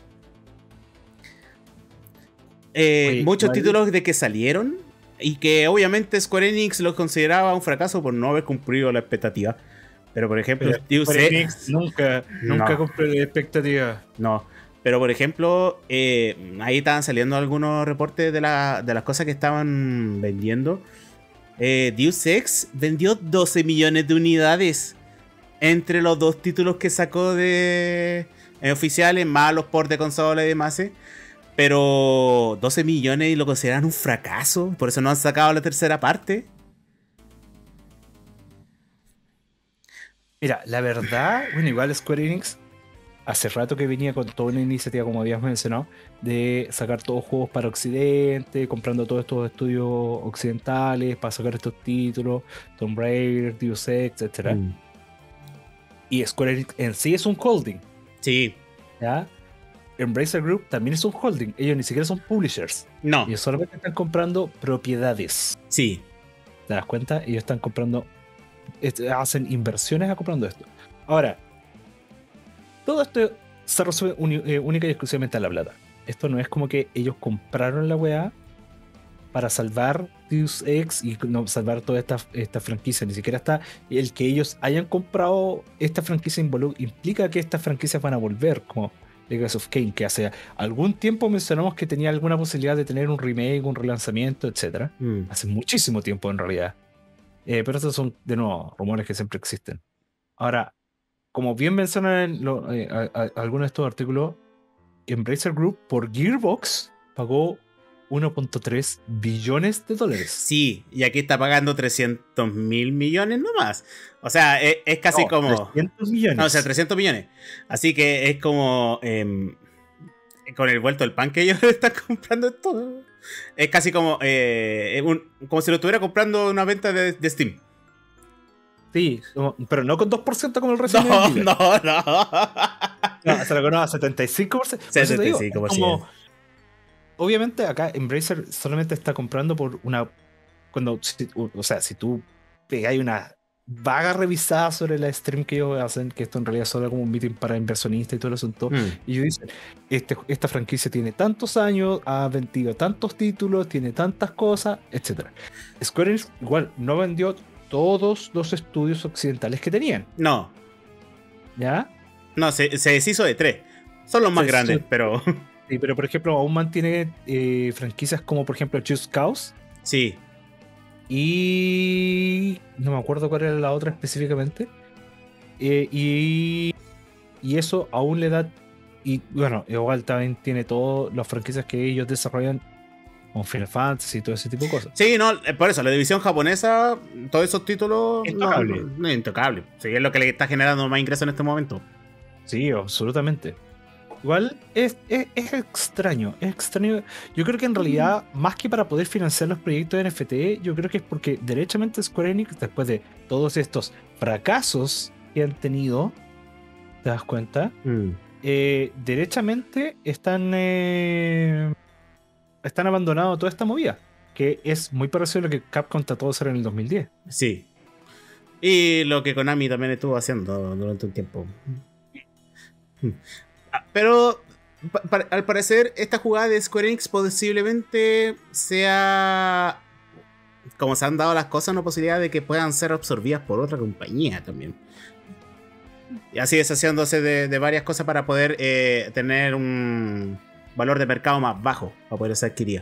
Eh, Oye, muchos igual- títulos de que salieron y que obviamente Square Enix los consideraba un fracaso por no haber cumplido la expectativa. Pero por ejemplo, Pero Deus Square Ex Enix nunca, nunca No. cumple la expectativa. no. Pero por ejemplo, eh, ahí estaban saliendo algunos reportes de, la- de las cosas que estaban vendiendo. Eh, Deus Ex vendió doce millones de unidades entre los dos títulos que sacó de eh, oficiales, más los ports de consola y demás. eh. Pero doce millones y lo consideran un fracaso. Por eso no han sacado la tercera parte. Mira, la verdad, bueno, igual Square Enix hace rato que venía con toda una iniciativa, como habías mencionado, de sacar todos juegos para Occidente, comprando todos estos estudios occidentales para sacar estos títulos, Tomb Raider, Deus Ex, etcétera. Mm. Y Square Enix en sí es un holding, Sí. ¿ya? Embracer Group también es un holding, ellos ni siquiera son publishers, No. ellos solamente están comprando propiedades. Sí. ¿Te das cuenta? Ellos están comprando, este, hacen inversiones a comprando esto. Ahora, todo esto se resuelve uni- eh, única y exclusivamente a la plata. Esto no es como que ellos compraron la weá para salvar Deus Ex y no salvar toda esta, esta franquicia. Ni siquiera está el que ellos hayan comprado esta franquicia involu- implica que estas franquicias van a volver. Como Legacy of Kain, que hace algún tiempo mencionamos que tenía alguna posibilidad de tener un remake, un relanzamiento, etcétera. Mm. Hace muchísimo tiempo en realidad. Eh, pero estos son, de nuevo, rumores que siempre existen. Ahora, como bien mencionan lo, eh, a, a, algunos de estos artículos, Embracer Group por Gearbox pagó uno punto tres billones de dólares. Sí, y aquí está pagando trescientos mil millones nomás. O sea, es, es casi no, como... trescientos millones. No, o sea, trescientos millones. Así que es como... Eh, con el vuelto del pan que ellos están comprando esto. Es casi como... Eh, un, como si lo estuviera comprando una venta de, de Steam. Sí, pero no con dos por ciento como el Resident No, Evil. no, no. No, se lo ganó a setenta y cinco por ciento. setenta y cinco por ciento. Como, obviamente acá Embracer solamente está comprando por una... Cuando, o sea, si tú pegáis una vaga revisada sobre la stream que ellos hacen, que esto en realidad es solo como un meeting para inversionistas y todo el asunto, mm. y ellos dicen, este, esta franquicia tiene tantos años, ha vendido tantos títulos, tiene tantas cosas, etcétera. Square Enix igual no vendió todos los estudios occidentales que tenían. No. ¿Ya? No, se, se deshizo de tres. Son los más se grandes, deshizo. pero... Sí, pero por ejemplo, aún mantiene eh, franquicias como por ejemplo Just Cause. Sí. Y... no me acuerdo cuál era la otra específicamente. Eh, y... y eso aún le da... Y bueno, igual también tiene todas las franquicias que ellos desarrollan, como Final Fantasy y todo ese tipo de cosas. Sí, no, por eso, la división japonesa, todos esos títulos... Intocable. No, no, intocable. Sí, es lo que le está generando más ingresos en este momento. Sí, absolutamente. Igual es, es, es extraño, es extraño. Yo creo que en realidad, más que para poder financiar los proyectos de N F T, yo creo que es porque derechamente Square Enix, después de todos estos fracasos que han tenido, ¿te das cuenta? Mm. Eh, derechamente están eh, están abandonando toda esta movida, que es muy parecido a lo que Capcom trató de hacer en el dos mil diez. Sí. Y lo que Konami también estuvo haciendo durante un tiempo. Pero pa pa al parecer esta jugada de Square Enix posiblemente sea, como se han dado las cosas, una posibilidad de que puedan ser absorbidas por otra compañía también. Y así deshaciéndose de, de varias cosas para poder eh, tener un valor de mercado más bajo para poder ser adquirida.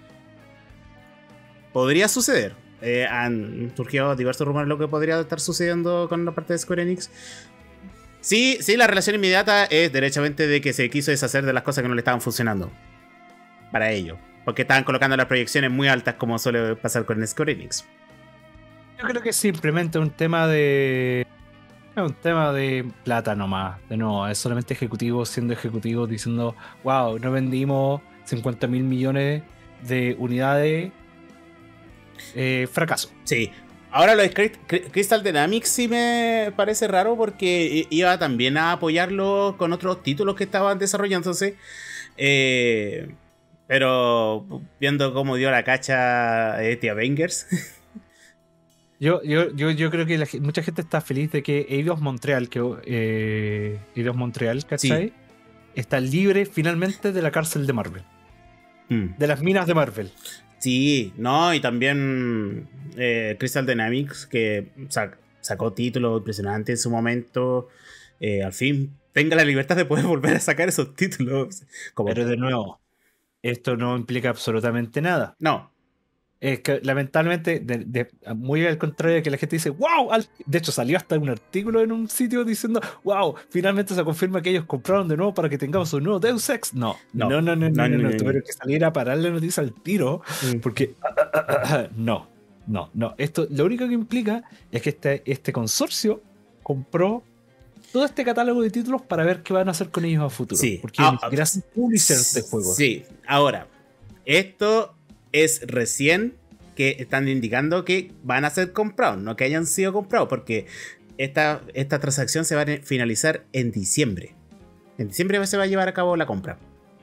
Podría suceder. Eh, han surgido diversos rumores de lo que podría estar sucediendo con la parte de Square Enix. Sí, sí, la relación inmediata es derechamente de que se quiso deshacer de las cosas que no le estaban funcionando para ello, porque estaban colocando las proyecciones muy altas, como suele pasar con Square Enix. Yo creo que es simplemente un tema de... es un tema de plata nomás. De nuevo, es solamente ejecutivos siendo ejecutivos diciendo, wow, no vendimos cincuenta mil millones de unidades. Eh, fracaso. Sí. Ahora lo de Crystal Dynamics sí me parece raro porque iba también a apoyarlo con otros títulos que estaban desarrollándose. Eh, pero viendo cómo dio la cacha eh, The Avengers. yo, yo, yo, yo creo que la, mucha gente está feliz de que Eidos Montreal, que eh, Eidos Montreal, ¿cachai? Sí. Está libre finalmente de la cárcel de Marvel. Mm. De las minas de Marvel. Sí, no, y también eh, Crystal Dynamics, que sac sacó títulos impresionantes en su momento, eh, al fin tenga la libertad de poder volver a sacar esos títulos. Como... Pero de nuevo, esto no implica absolutamente nada. No. Es que lamentablemente, de, de, muy al contrario de que la gente dice, wow, de hecho salió hasta un artículo en un sitio diciendo, wow, finalmente se confirma que ellos compraron de nuevo para que tengamos un nuevo Deus Ex. No, no, no, no, no, no, no, no, no, no. Tuvieron que salir a parar la noticia al tiro, mm. porque no, no, no. Esto lo único que implica es que este, este consorcio compró todo este catálogo de títulos para ver qué van a hacer con ellos a futuro. Sí. Porque ah, gracias a publishers de juegos. Sí, ahora, esto es recién que están indicando que van a ser comprados, no que hayan sido comprados, porque esta, esta transacción se va a finalizar en diciembre. En diciembre se va a llevar a cabo la compra.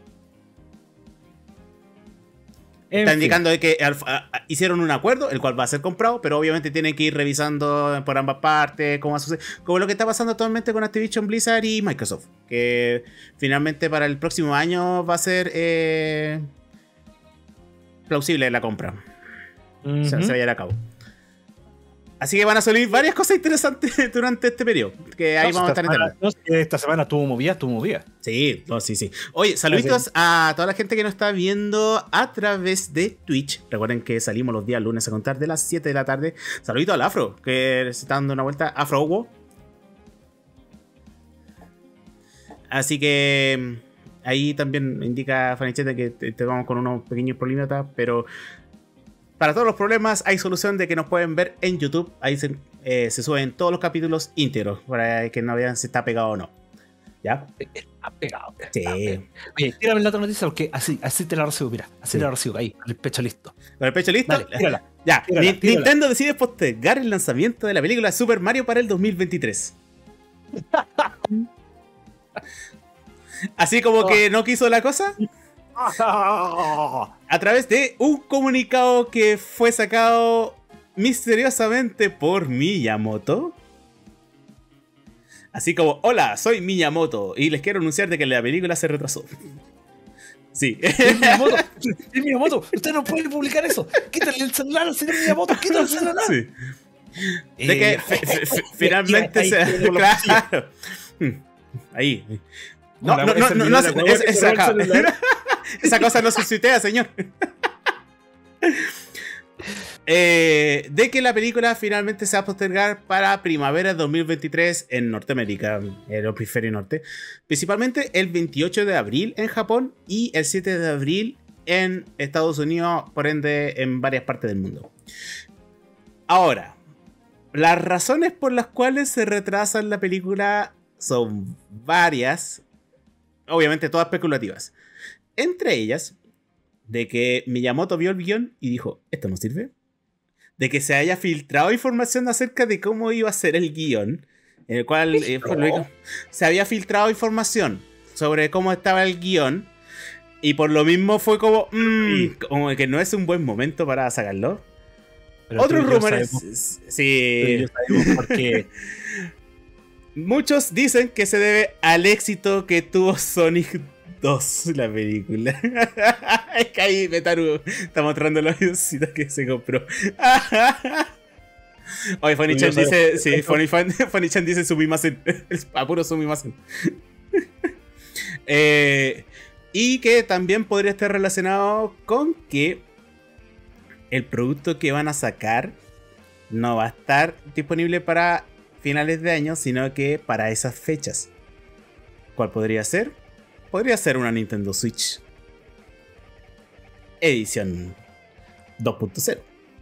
En Está fin. indicando de que hicieron un acuerdo, el cual va a ser comprado, pero obviamente tienen que ir revisando por ambas partes cómo va a suceder. Como lo que está pasando actualmente con Activision Blizzard y Microsoft, que finalmente para el próximo año va a ser eh, plausible la compra. Uh-huh. O sea, se va a llevar a cabo. Así que van a salir varias cosas interesantes durante este periodo. Que ahí No, vamos a esta estar semana, enterando. no, esta semana tuvo movida, tuvo movida. Sí, no, sí, sí. Oye, saluditos a toda la gente que nos está viendo a través de Twitch. Recuerden que salimos los días lunes a contar de las siete de la tarde. Saluditos al Afro, que se está dando una vuelta. Afro Hugo. Así que ahí también indica Fanichete que te, te vamos con unos pequeños problemitas, pero para todos los problemas hay solución de que nos pueden ver en YouTube. Ahí se, eh, se suben todos los capítulos íntegros para que no vean si está pegado o no. ¿Ya? Está pegado. Está Sí. pegado. Oye, tírame la otra noticia porque así, así te la recibo, mira. Así Sí. te la recibo, ahí, con el pecho listo. ¿Con el pecho listo? Dale, tírala. Ya, Tírala, Ni- tírala. Nintendo decide postergar el lanzamiento de la película Super Mario para el dos mil veintitrés. Así como que no quiso la cosa. A través de un comunicado que fue sacado misteriosamente por Miyamoto. Así como, hola, soy Miyamoto y les quiero anunciar de que la película se retrasó. Sí. Es Miyamoto, es Miyamoto. Usted no puede publicar eso. Quítale el celular al señor Miyamoto, quítale el celular. Sí. De que Eh, fi- fi- fi- finalmente ahí, se. ahí, con los Claro. Ahí. No, Bueno, no, no, ese no, video no, de es- huevo es- que esa, cerró el celular. esa cosa no se suitea, señor. Eh, de que la película finalmente se va a postergar para primavera de dos mil veintitrés en Norteamérica, en el hemisferio norte. Principalmente el veintiocho de abril en Japón y el siete de abril en Estados Unidos, por ende en varias partes del mundo. Ahora, las razones por las cuales se retrasa la película son varias, obviamente todas especulativas. Entre ellas, de que Miyamoto vio el guión y dijo, esto no sirve. De que se haya filtrado información acerca de cómo iba a ser el guión, en el cual eh, por lo que- se había filtrado información sobre cómo estaba el guión, y por lo mismo fue como, mm, como que no es un buen momento para sacarlo. Pero Otros tú y yo rumores, sabemos- tú y sí, yo sabemos por qué. muchos dicen que se debe al éxito que tuvo Sonic dos, la película. Es que ahí Metaru está mostrando los avioncitos que se compró. Oye, Funny-chan Tú y yo dice, sabemos. sí, Funny-fan- Funny-chan dice Sumimasen. Es a puro Sumimasen. Eh, y que también podría estar relacionado con que el producto que van a sacar no va a estar disponible para finales de año, sino que para esas fechas. ¿Cuál podría ser? Podría ser una Nintendo Switch edición dos punto cero.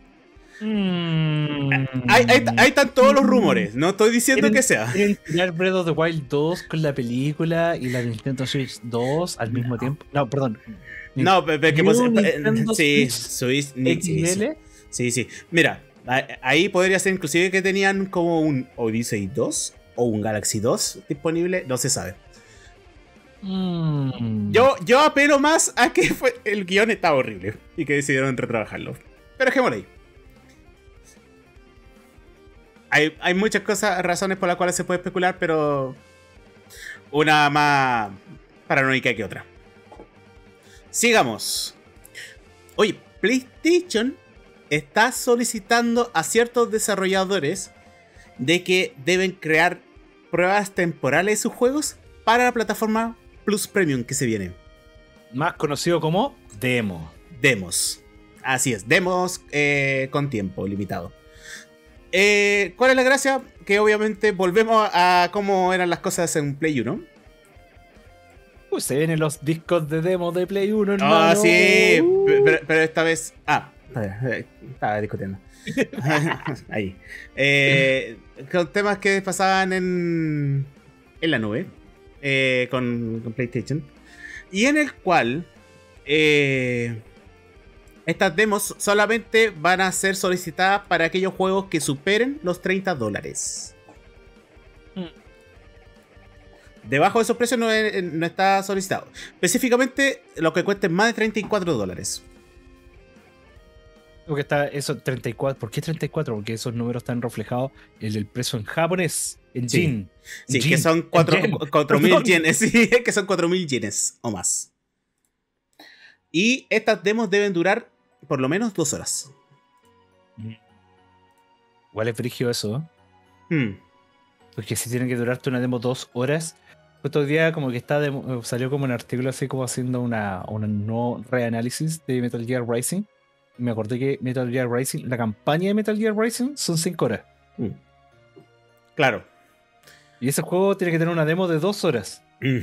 Mm. Ahí, ahí- ahí están todos los rumores, no estoy diciendo que sea. ¿Quieren tirar Breath of the Wild dos con la película y la Nintendo Switch dos al mismo tiempo? No, perdón. No, pero que New pues, eh, Nintendo sí, Switch Switch, ni- sí, sí, X L. sí, sí. Mira, a- ahí podría ser inclusive que tenían como un Odyssey dos o un Galaxy dos disponible, no se sabe. Mm. Yo, yo apelo más a que fue, el guión estaba horrible y que decidieron retrabajarlo. Pero dejémoslo ahí. Hay, hay muchas cosas, razones por las cuales se puede especular, pero una más paranoica que otra. Sigamos. Oye, PlayStation está solicitando a ciertos desarrolladores de que deben crear pruebas temporales de sus juegos para la plataforma Plus Premium que se viene. Más conocido como demo. Demos. Así es, demos eh, con tiempo limitado. Eh, ¿Cuál es la gracia? Que obviamente volvemos a cómo eran las cosas en Play uno. Uy, se vienen los discos de demo de Play uno, hermano. Ah, sí, Uh. pero, pero esta vez... Ah, eh, estaba discutiendo. Ahí. Eh, con temas que pasaban en, en la nube, eh, con, con PlayStation. Y en el cual... Eh, estas demos solamente van a ser solicitadas para aquellos juegos que superen los treinta dólares. Mm. Debajo de esos precios no, es- no está solicitado. Específicamente lo que cuesten más de treinta y cuatro dólares. Porque está eso, treinta y cuatro. ¿Por qué treinta y cuatro? Porque esos números están reflejados en el precio en japonés, en Sí. yen. Sí, En que yen, son en cuatro yen. mil Perdón. yenes. Sí, que son cuatro mil yenes o más. Y estas demos deben durar por lo menos dos horas. igual es frigio eso, ¿eh? Hmm. Porque si tiene que durarte una demo dos horas. Otro día como que está demo- salió como un artículo así como haciendo una, una no reanálisis de Metal Gear Rising. Y me acordé que Metal Gear Rising, la campaña de Metal Gear Rising son cinco horas. Hmm. Claro. Y ese juego tiene que tener una demo de dos horas. Mm.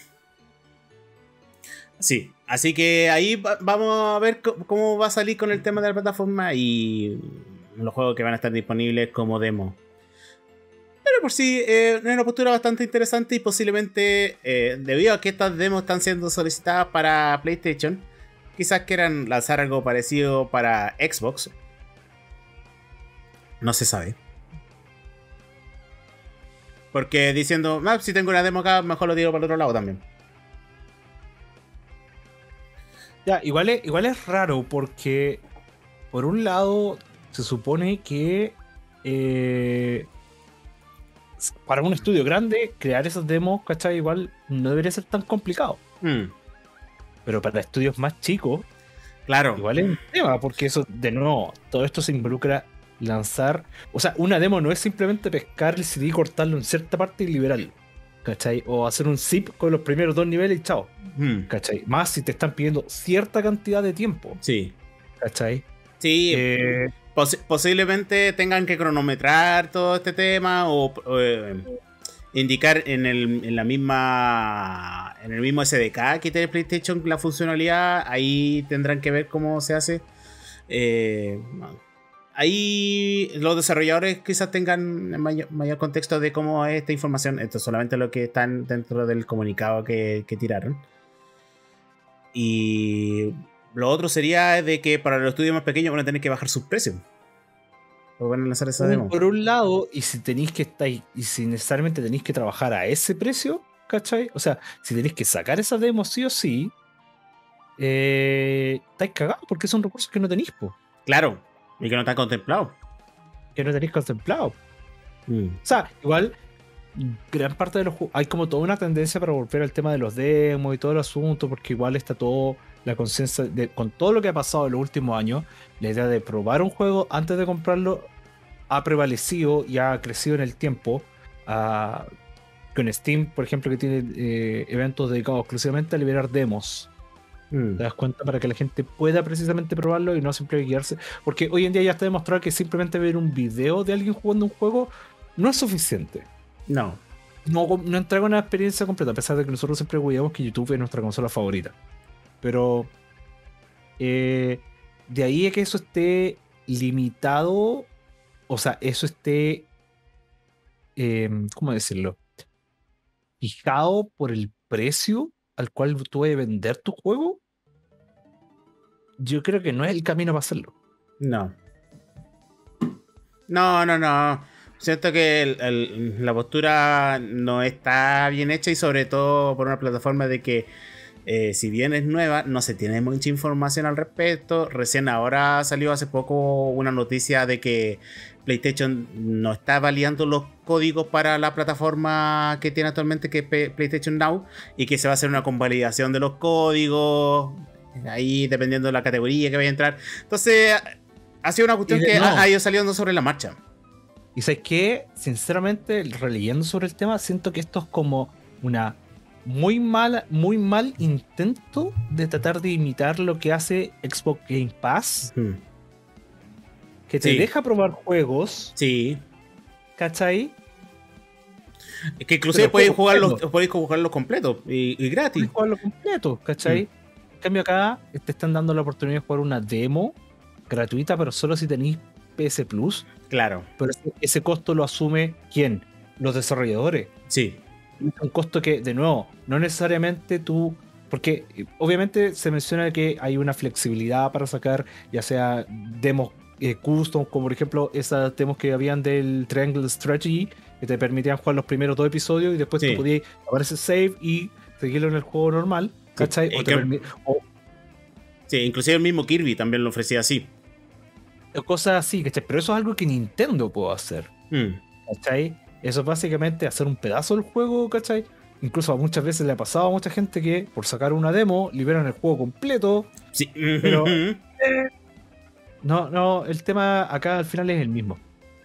Sí, así que ahí va- vamos a ver co- cómo va a salir con el tema de la plataforma y los juegos que van a estar disponibles como demo. Pero por sí, eh, es una postura bastante interesante y posiblemente, eh, debido a que estas demos están siendo solicitadas para PlayStation, quizás quieran lanzar algo parecido para Xbox. No se sabe. Porque diciendo, ah, si tengo una demo acá, mejor lo tiro para el otro lado también. Ya, igual es, igual es raro porque, por un lado, se supone que eh, para un estudio grande, crear esas demos, ¿cachai? Igual no debería ser tan complicado. Hmm, Pero para estudios más chicos, claro. igual es un tema, porque eso, de nuevo, todo esto se involucra lanzar. O sea, una demo no es simplemente pescar el C D, cortarlo en cierta parte y liberarlo, ¿cachai? O hacer un zip con los primeros dos niveles y chao, Hmm, ¿cachai? Más si te están pidiendo cierta cantidad de tiempo, sí. ¿cachai? Sí, Eh, Pos- posiblemente tengan que cronometrar todo este tema o, o, eh, indicar en el, en la misma en el mismo S D K que tiene PlayStation la funcionalidad. Ahí tendrán que ver cómo se hace. Eh, ahí los desarrolladores quizás tengan mayor, mayor contexto de cómo es esta información. Esto es solamente lo que están dentro del comunicado que, que tiraron. Y lo otro sería de que para los estudios más pequeños van a tener que bajar sus precios. O van a lanzar esa un- demo. por un lado, y si tenéis que estar, y si necesariamente tenéis que trabajar a ese precio, ¿cachai? O sea, si tenéis que sacar esa demo sí o sí, eh, estáis cagados porque son recursos que no tenéis, po, Claro, y que no está contemplado. que no tenéis contemplado. Mm. O sea, igual, gran parte de los juegos, hay como toda una tendencia para volver al tema de los demos y todo el asunto, porque igual está todo la conciencia de, con todo lo que ha pasado en los últimos años, la idea de probar un juego antes de comprarlo ha prevalecido y ha crecido en el tiempo. Ah, con Steam, por ejemplo, que tiene eh, eventos dedicados exclusivamente a liberar demos. Mm. ¿Te das cuenta? Para que la gente pueda precisamente probarlo y no simplemente guiarse. Porque hoy en día ya está demostrado que simplemente ver un video de alguien jugando un juego no es suficiente. No. No, no entrega una experiencia completa, a pesar de que nosotros siempre cuidamos que YouTube es nuestra consola favorita. Pero eh, de ahí a que eso esté limitado, o sea, eso esté, eh, ¿cómo decirlo? Fijado por el precio al cual tú debes vender tu juego, yo creo que no es el camino para hacerlo. No. No, no, no. Siento que el- el- la postura no está bien hecha y sobre todo por una plataforma de que eh, si bien es nueva, no se tiene mucha información al respecto. Recién ahora salió hace poco una noticia de que PlayStation no está validando los códigos para la plataforma que tiene actualmente, que es P- PlayStation Now, y que se va a hacer una convalidación de los códigos, ahí dependiendo de la categoría que vaya a entrar. Entonces, ha sido una cuestión Y de- que no. ha, ha ido saliendo sobre la marcha. Y sabes que, sinceramente, releyendo sobre el tema, siento que esto es como una muy mala, muy mal intento de tratar de imitar lo que hace Xbox Game Pass, Hmm. que te Sí. deja probar juegos, Sí. ¿cachai? Es que inclusive Pero podéis juego jugarlos, completo. podéis jugarlos completos y, y gratis. Puedes jugarlo completo, ¿cachai? Mm. En cambio acá te están dando la oportunidad de jugar una demo gratuita, pero solo si tenéis P S Plus. Claro. Pero ese, ese costo lo asume ¿quién? Los desarrolladores. Sí. Es un costo que, de nuevo, no necesariamente tú... Porque eh, obviamente se menciona que hay una flexibilidad para sacar ya sea demos eh, custom, como por ejemplo esas demos que habían del Triangle Strategy, que te permitían jugar los primeros dos episodios y después Sí. tú podías aparecer save y seguirlo en el juego normal, ¿cachai? Sí, O es te que- permi- o- Sí, inclusive el mismo Kirby también lo ofrecía así. o cosas así, ¿cachai? Pero eso es algo que Nintendo puede hacer, Mm. ¿cachai? Eso es básicamente hacer un pedazo del juego, ¿cachai? Incluso a muchas veces le ha pasado a mucha gente que por sacar una demo liberan el juego completo. Sí. Pero- No, no, el tema acá al final es el mismo.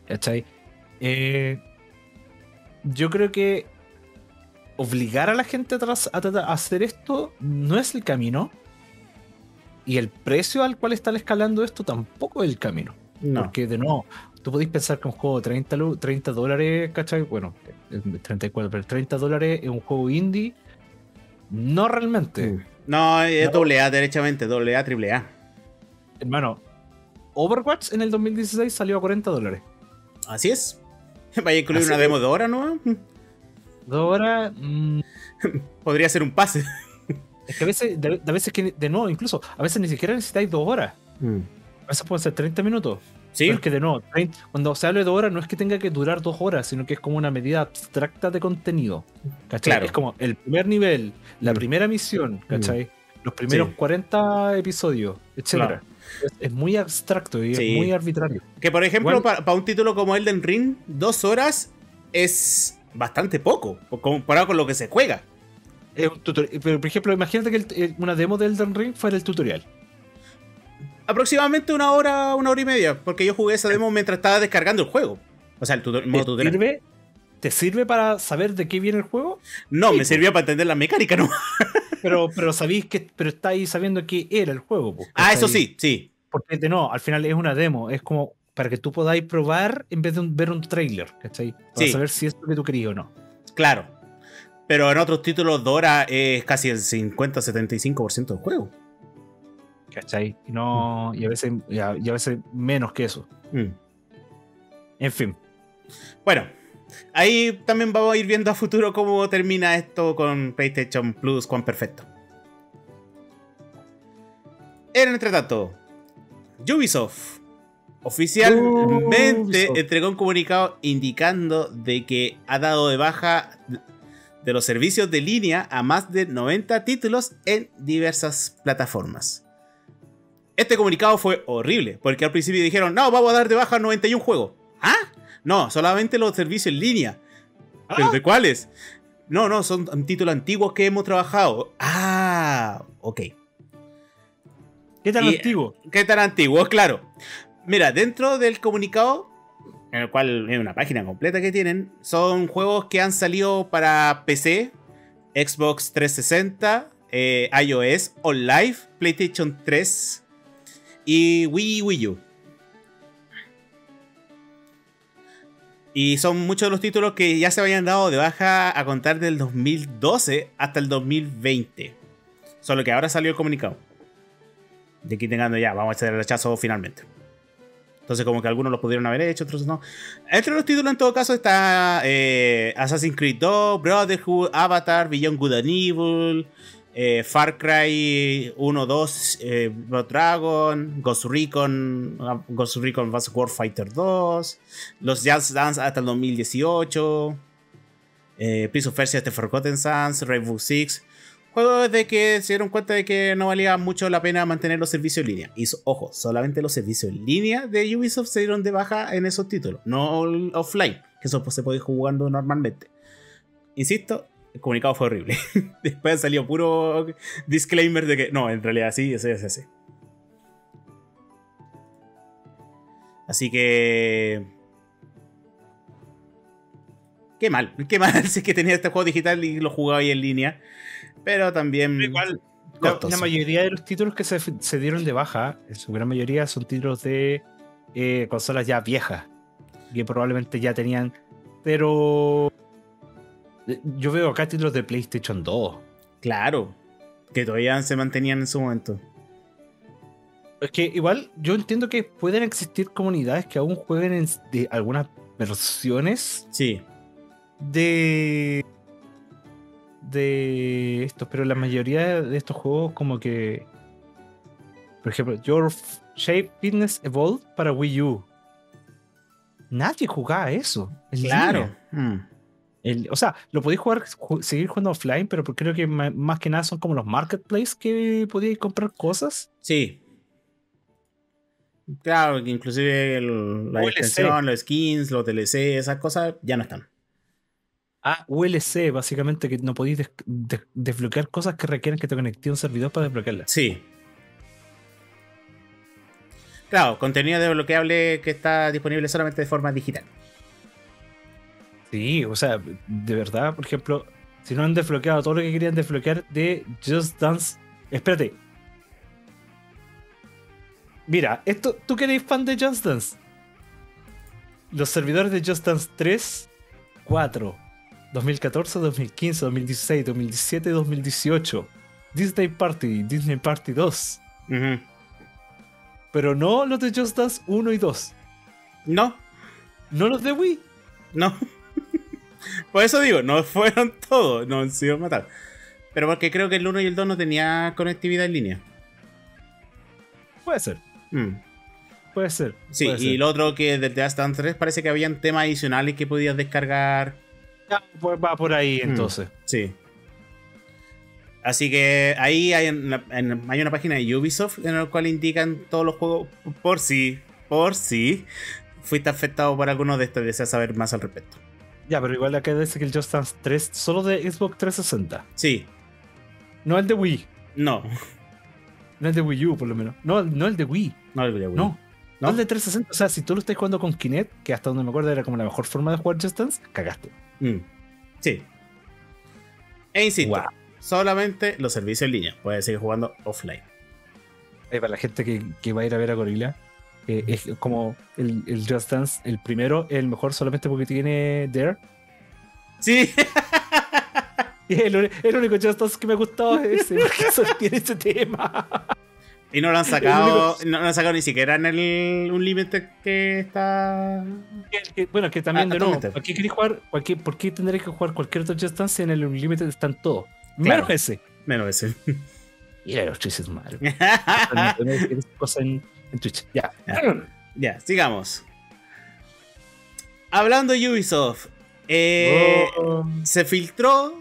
¿Cachai? Eh, yo creo que obligar a la gente a, tras- a tratar- a hacer esto no es el camino. Y el precio al cual están escalando esto tampoco es el camino. No. Porque de nuevo, tú podéis pensar que un juego de treinta, lu- treinta dólares, ¿cachai? Bueno, eh, treinta y cuatro, pero treinta dólares es un juego indie. No realmente. Mm. No, es No. doble A, derechamente, doble A, triple A. Hermano, Overwatch en el dos mil dieciséis salió a cuarenta dólares. Así es. Vaya a incluir Así una que- demo de hora, ¿no? Dos horas. mm, Podría ser un pase. es que a veces, de, de veces que, de nuevo, incluso, a veces ni siquiera necesitáis dos horas. A veces pueden ser treinta minutos. Sí. Pero es que de nuevo, treinta cuando se habla de dos horas, no es que tenga que durar dos horas, sino que es como una medida abstracta de contenido. ¿Cachai? Claro. Es como el primer nivel, la Mm. primera misión, ¿cachai? Los primeros Sí. cuarenta episodios, etcétera. Es, es muy abstracto y Sí. es muy arbitrario. Que por ejemplo, Igual- para un título como Elden Ring, dos horas es bastante poco comparado con lo que se juega. Es un tutorial. Pero, por ejemplo, imagínate que el- el- una demo de Elden Ring fuera el tutorial. Aproximadamente una hora, una hora y media, porque yo jugué esa demo mientras estaba descargando el juego. O sea, el, tutor- el modo ¿Te tutorial. sirve, ¿Te sirve para saber de qué viene el juego? No, Sí, me pues. sirvió para entender la mecánica, ¿no? Pero, pero sabéis que. Pero estáis sabiendo qué era el juego. Pues, Ah, eso ¿cachai? sí, sí. Porque de no, al final es una demo. Es como para que tú podáis probar en vez de un- ver un trailer, ¿cachai? Para Sí. saber si es lo que tú querías o no. Claro. Pero en otros títulos, Dora es casi el cincuenta a setenta y cinco por ciento del juego. ¿Cachai? Y, no, y, a veces, y, a, y a veces menos que eso. Mm. En fin. Bueno, ahí también vamos a ir viendo a futuro cómo termina esto con PlayStation Plus, cuán perfecto. En entretanto, Ubisoft oficialmente Ubisoft. entregó un comunicado indicando de que ha dado de baja de los servicios de línea a más de noventa títulos en diversas plataformas. Este comunicado fue horrible, porque al principio dijeron, no, vamos a dar de baja noventa y uno juegos. ¿Ah? No, solamente los servicios en línea. ¿Pero de cuáles? No, no, son títulos antiguos que hemos trabajado. Ah, ok. ¿Qué tan Y- antiguo? ¿Qué tan antiguos? Claro. Mira, dentro del comunicado, en el cual es una página completa que tienen, son juegos que han salido para P C, Xbox trescientos sesenta, eh, iOS, OnLive, PlayStation tres y Wii y Wii U. Y son muchos de los títulos que ya se habían dado de baja a contar del dos mil doce hasta el dos mil veinte. Solo que ahora salió el comunicado. De aquí tengando ya, vamos a hacer el rechazo finalmente. Entonces como que algunos los pudieron haber hecho, otros no. Entre los títulos en todo caso está eh, Assassin's Creed dos, Brotherhood, Avatar, Beyond Good and Evil, eh, Far Cry uno, dos, eh, Blood Dragon, Ghost Recon, uh, Ghost Recon Advanced Warfighter dos, los Just Dance hasta el dos mil dieciocho, eh, Prince of Persia, The Forgotten Sands, Rainbow Six. Juegos de que se dieron cuenta de que no valía mucho la pena mantener los servicios en línea. Y so- ojo, solamente los servicios en línea de Ubisoft se dieron de baja en esos títulos, no el offline, que eso pues, se puede ir jugando normalmente. Insisto, el comunicado fue horrible. Después salió puro disclaimer de que no, en realidad sí, eso es así. Así que... Qué mal, qué mal si es que tenía este juego digital y lo jugaba ahí en línea. Pero también... Igual, la, costoso. la mayoría de los títulos que se, se dieron de baja, en su gran mayoría, son títulos de eh, consolas ya viejas, que probablemente ya tenían, pero eh, yo veo acá títulos de PlayStation dos. Claro, que todavía se mantenían en su momento. Es que igual yo entiendo que pueden existir comunidades que aún jueguen en de algunas versiones Sí, de de estos, pero la mayoría de estos juegos como que, por ejemplo, Your Shape Fitness Evolved para Wii U, nadie jugaba eso en claro. línea. Mm. El- o sea, lo podéis jugar, ju- seguir jugando offline, pero creo que ma- más que nada son como los marketplaces que podíais comprar cosas. Sí. Claro, que inclusive el- la O L C. extensión, los skins, los D L C, esas cosas ya no están. Ah, U L C, básicamente, que no podéis des- des- desbloquear cosas que requieren que te conectes a un servidor para desbloquearlas. Sí. Claro, contenido desbloqueable que está disponible solamente de forma digital. Sí, o sea, de verdad, por ejemplo, si no han desbloqueado todo lo que querían desbloquear de Just Dance. Espérate. Mira, esto, ¿tú que eres fan de Just Dance? Los servidores de Just Dance tres, cuatro, dos mil catorce, dos mil quince, dos mil dieciséis, dos mil diecisiete, dos mil dieciocho. Disney Party, Disney Party dos. Uh-huh. Pero no los de Just Dance uno y dos. No, No los de Wii. no. Por eso digo, no fueron todos, no han sido matados. Pero porque creo que el uno y el dos no tenía conectividad en línea. Puede ser, Mm. puede ser. Sí, puede y ser. lo otro que del The Last Dance tres parece que habían temas adicionales que podías descargar. Ya, pues va por ahí entonces. Mm, sí. Así que ahí hay una, en- hay una página de Ubisoft en la cual indican todos los juegos por si, por si fuiste afectado por alguno de estos y deseas saber más al respecto. Ya, pero igual acá dice que el Just Dance tres solo de Xbox trescientos sesenta. Sí, No el de Wii. no. No el de Wii U, por lo menos. No, no el de Wii. No el de Wii. No. ¿No? No el de trescientos sesenta. O sea, si tú lo estás jugando con Kinect, que hasta donde me acuerdo era como la mejor forma de jugar Just Dance, cagaste. Mm, sí. E insisto, Wow. solamente los servicios en línea. Puedes seguir jugando offline. Eh, para la gente que, que va a ir a ver a Gorilla, eh, es como el, el Just Dance, el primero, es el mejor solamente porque tiene Dare. Sí. Y el, uni- el único Just Dance que me ha gustado es ese, porque solo tiene ese tema. Y no lo han sacado, no lo han sacado ni siquiera en el Unlimited que está. Que- que- bueno, que también Ah, de nuevo, actualmente. ¿por qué queréis jugar? Cualquier, ¿Por qué tendréis que jugar cualquier otro Just Dance en el Unlimited? Están todos. Claro. Menos ese. Menos ese. Y los chistes malos. Cosas en, en Twitch. Ya. Ya. Ya, sigamos. Hablando de Ubisoft, eh, Oh. se filtró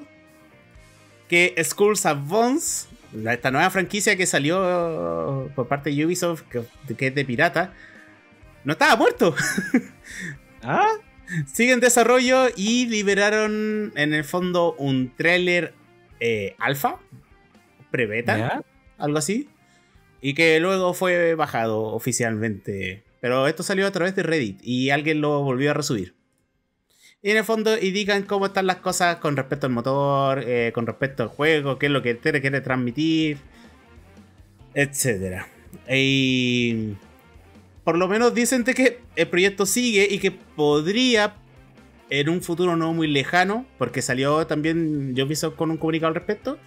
que Skulls and Bones, la- esta nueva franquicia que salió por parte de Ubisoft, que, que es de pirata, no estaba muerto. ¿Ah? Sigue en desarrollo y liberaron en el fondo un tráiler eh, alfa, pre-beta, ¿Ya? algo así, y que luego fue bajado oficialmente. Pero esto salió a través de Reddit y alguien lo volvió a resubir. Y en el fondo indican cómo están las cosas con respecto al motor, eh, con respecto al juego, qué es lo que te quiere transmitir, etcétera. Y por lo menos dicen de que el proyecto sigue y que podría en un futuro no muy lejano, porque salió también Ubisoft con un comunicado al respecto,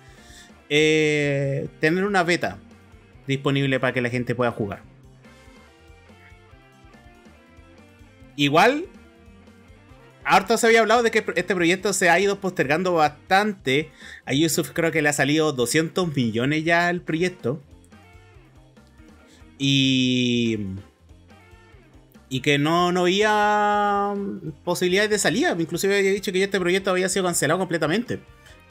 eh, tener una beta disponible para que la gente pueda jugar. Igual, harto se había hablado de que este proyecto se ha ido postergando bastante. A Ubisoft creo que le ha salido doscientos millones ya al proyecto. Y... Y que no, no había posibilidades de salida. Inclusive había dicho que ya este proyecto había sido cancelado completamente.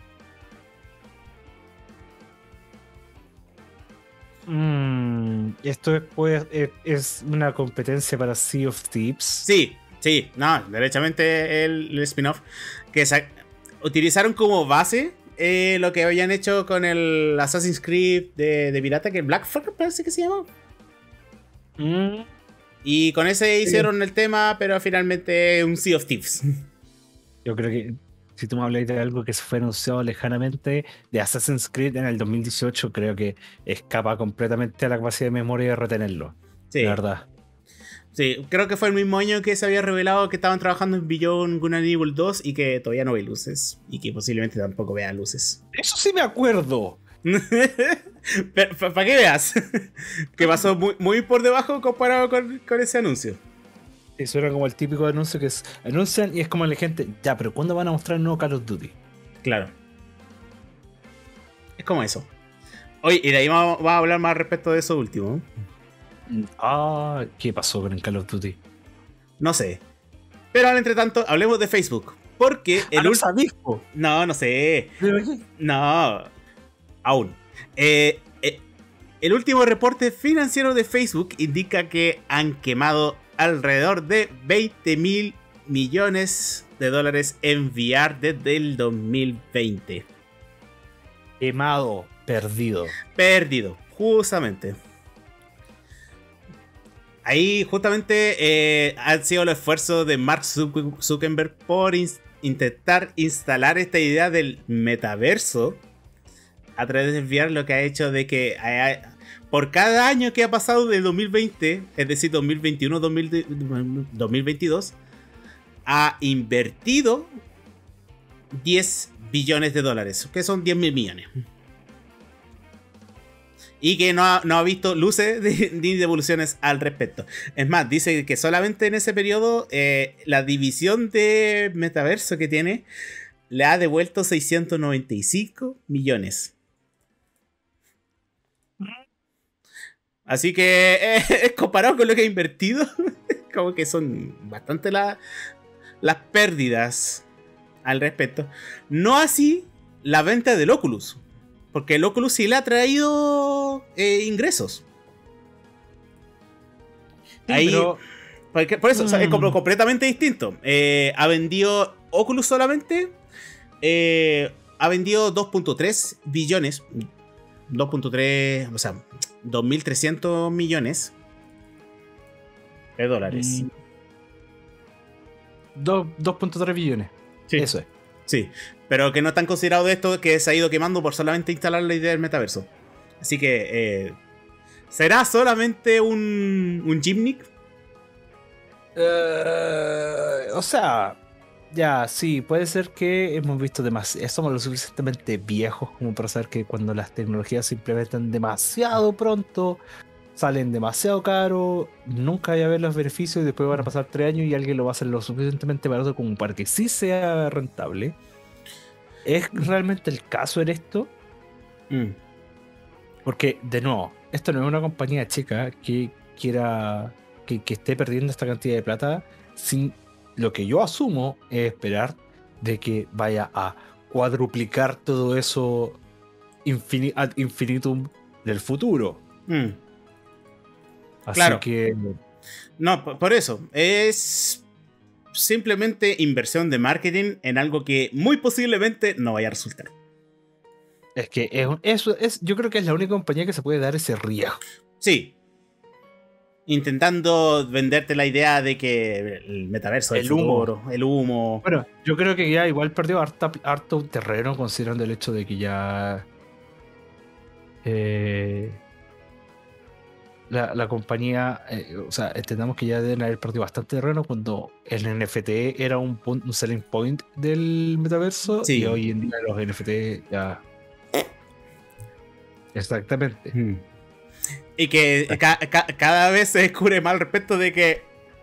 Mm, esto es, pues, es, es una competencia para Sea of Thieves. Sí, sí, no, derechamente el, el spin-off. Que sa- utilizaron como base eh, lo que habían hecho con el Assassin's Creed de, de pirata, que Black Flag parece que se llama. Mm, Y con ese hicieron el tema, pero finalmente un Sea of Thieves. yo creo que si tú me hablas de algo que se fue anunciado lejanamente de Assassin's Creed en el dos mil dieciocho, creo que escapa completamente a la capacidad de memoria de retenerlo. Sí, La verdad. sí, creo que fue el mismo año que se había revelado que estaban trabajando en Beyond Good and Evil dos y que todavía no ve luces. Y que posiblemente tampoco vea luces. Eso sí me acuerdo. Para que veas que pasó muy, muy por debajo comparado con, con ese anuncio. Eso era como el típico anuncio que es, anuncian y es como la gente, ya, pero ¿cuándo van a mostrar el nuevo Call of Duty? Claro. Es como eso. Oye, y de ahí vamos, vamos a hablar más respecto de eso último. Ah, ¿qué pasó con el Call of Duty? No sé. Pero ahora, entre tanto, hablemos de Facebook. Porque el Ah, ¿no ul- sabís, po? No, no sé. No. Aún. Eh, eh, el último reporte financiero de Facebook indica que han quemado alrededor de veinte mil millones de dólares en V R desde el dos mil veinte. Quemado, perdido. Perdido, justamente. ahí justamente eh, han sido los esfuerzos de Mark Zuckerberg por in intentar instalar esta idea del metaverso a través de V R, lo que ha hecho de que hay, por cada año que ha pasado de dos mil veinte, es decir, dos mil veintiuno, dos mil veintidós, ha invertido diez billones de dólares, que son diez mil millones. Y que no ha, no ha visto luces de, ni devoluciones al respecto. Es más, dice que solamente en ese periodo eh, la división de metaverso que tiene le ha devuelto seiscientos noventa y cinco millones. Así que eh, comparado con lo que ha invertido, como que son bastante la, las pérdidas al respecto. No así la venta del Oculus, porque el Oculus sí le ha traído eh, ingresos. Sí, ahí, pero... porque, por eso, mm. o sea, es como completamente distinto. Eh, ha vendido Oculus solamente, eh, ha vendido dos punto tres billones, dos punto tres, o sea, dos mil trescientos millones de dólares. Mm. dos punto tres billones. Sí. Eso es. Sí, pero que no están considerados de esto, que se ha ido quemando por solamente instalar la idea del metaverso. Así que, eh, ¿será solamente un, un gimmick? Uh, o sea, ya, sí, puede ser que hemos visto demasiado. Somos lo suficientemente viejos como para saber que cuando las tecnologías se implementan demasiado pronto, salen demasiado caro, nunca vaya a ver los beneficios y después van a pasar tres años y alguien lo va a hacer lo suficientemente barato como para que sí sea rentable. ¿Es realmente el caso en esto? Mm. Porque, de nuevo, esto no es una compañía chica que quiera que, que esté perdiendo esta cantidad de plata sin lo que yo asumo es esperar de que vaya a cuadruplicar todo eso infin ad infinitum del futuro. Mm. Así claro. que... No, por eso. Es simplemente inversión de marketing en algo que muy posiblemente no vaya a resultar. Es que es, eso es, yo creo que es la única compañía que se puede dar ese riesgo. Sí. Intentando venderte la idea de que el metaverso, el, el futuro, humo. el humo. Bueno, yo creo que ya igual perdió harta, harto terreno considerando el hecho de que ya... Eh... La, la compañía, eh, o sea, entendamos que ya deben haber perdido bastante terreno cuando el N F T era un, punto, un selling point del metaverso. Sí. Y hoy en día los N F T ya... Exactamente. Hmm. Y que ca ca cada vez se descubre más al respecto de que...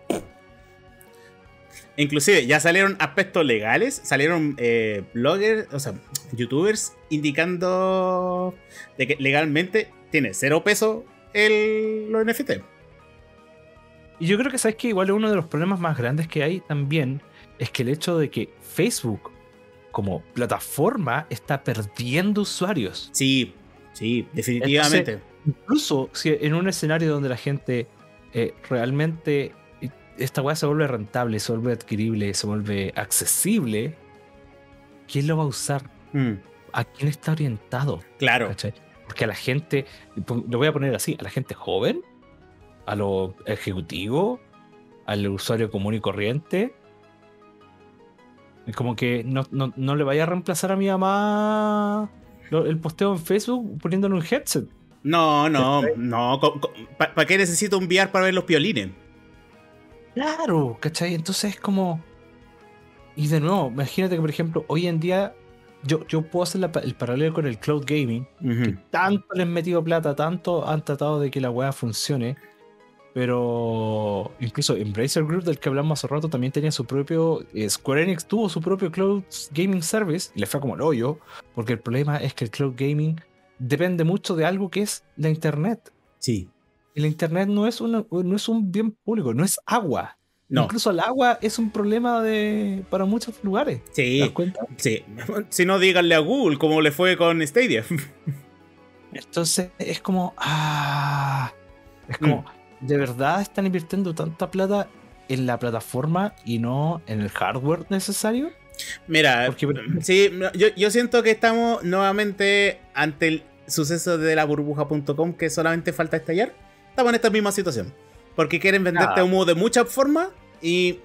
Inclusive ya salieron aspectos legales, salieron eh, bloggers, o sea, youtubers indicando de que legalmente tiene cero peso el, los N F T. Y yo creo que sabes que igual uno de los problemas más grandes que hay también es que el hecho de que Facebook como plataforma está perdiendo usuarios. Sí, sí, definitivamente. Entonces, incluso si en un escenario donde la gente eh, realmente esta weá se vuelve rentable, se vuelve adquirible, se vuelve accesible, ¿quién lo va a usar? Mm. ¿A quién está orientado? Claro. ¿Cachai? Porque a la gente, lo voy a poner así, a la gente joven, a los ejecutivos, al usuario común y corriente, como que no, no, no le vaya a reemplazar a mi mamá el posteo en Facebook poniéndole un headset. No, no, ¿cachai? no. ¿Para pa qué necesito un V R para ver los piolines? Claro, ¿cachai? Entonces es como... Y de nuevo, imagínate que por ejemplo, hoy en día Yo, yo puedo hacer la, el paralelo con el cloud gaming, uh-huh. que tanto le han metido plata, tanto han tratado de que la weá funcione, pero incluso Embracer Group, del que hablamos hace rato, también tenía su propio, eh, Square Enix tuvo su propio cloud gaming service, y le fue como el hoyo, porque el problema es que el cloud gaming depende mucho de algo que es la internet. Sí. Y la internet no es, una, no es un bien público, no es agua. No. Incluso el agua es un problema de para muchos lugares. Sí, ¿te das cuenta? Sí. Si no, díganle a Google cómo le fue con Stadia. Entonces es como... Ah, es como... Mm. ¿De verdad están invirtiendo tanta plata en la plataforma y no en el hardware necesario? Mira, porque, sí, yo, yo siento que estamos nuevamente ante el suceso de la burbuja punto com, que solamente falta estallar. Estamos en esta misma situación. porque quieren venderte Nada. humo de muchas formas y...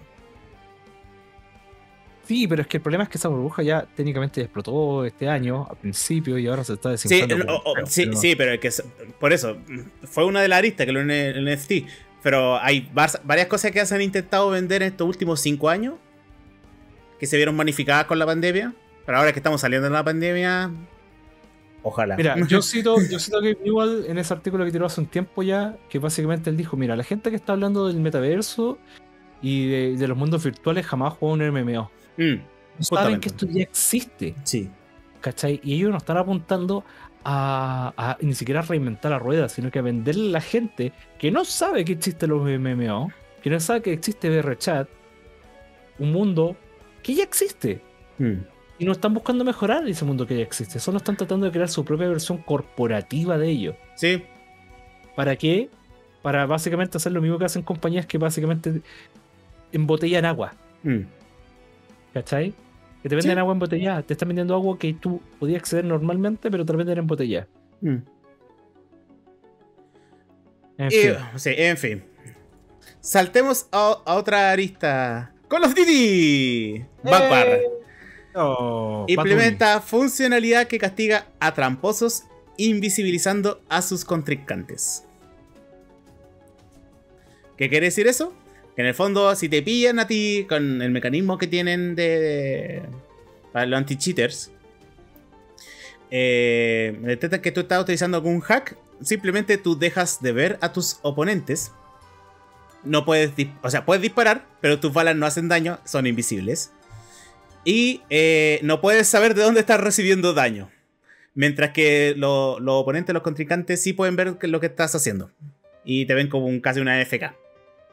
Sí, pero es que el problema es que esa burbuja ya técnicamente explotó este año, al principio, y ahora se está Sí, desinflando. no, como oh, feo, sí, pero- sí, pero es que es- por eso fue una de las aristas que lo en el N F T. Pero hay var- varias cosas que se han intentado vender en estos últimos cinco años que se vieron magnificadas con la pandemia. Pero ahora que estamos saliendo de la pandemia, ojalá. Mira, yo cito, yo cito a Gabe Newell en ese artículo que tiró hace un tiempo ya, que básicamente él dijo, mira, la gente que está hablando del metaverso y de, de los mundos virtuales jamás jugó un M M O. Mm, No saben justamente. que esto ya existe, Sí. ¿cachai? Y ellos no están apuntando a, a ni siquiera a reinventar la rueda, sino que a venderle a la gente que no sabe que existen los M M O, que no sabe que existe VRChat, un mundo que ya existe. Mm, Y no están buscando mejorar ese mundo que ya existe, solo están tratando de crear su propia versión corporativa de ello. sí. ¿Para qué? Para básicamente hacer lo mismo que hacen compañías que básicamente embotellan agua. Mm, ¿Cachai? Que te venden Sí. agua embotellada. Te están vendiendo agua que tú podías acceder normalmente, pero te la venden embotellada. mm. En Y, fin. sí, en fin. Saltemos a, a otra arista. Call of Duty. Vanguard. Eh, oh, Implementa funcionalidad que castiga a tramposos invisibilizando a sus contrincantes. ¿Qué quiere decir eso? Que en el fondo, si te pillan a ti con el mecanismo que tienen de, de- para los anti-cheaters, eh, detectan que tú estás utilizando algún hack, simplemente tú dejas de ver a tus oponentes. No puedes, dis- o sea, puedes disparar, pero tus balas no hacen daño, son invisibles. Y eh, no puedes saber de dónde estás recibiendo daño. Mientras que lo- los oponentes, los contrincantes, sí pueden ver lo que estás haciendo. Y te ven como un, casi una A F K.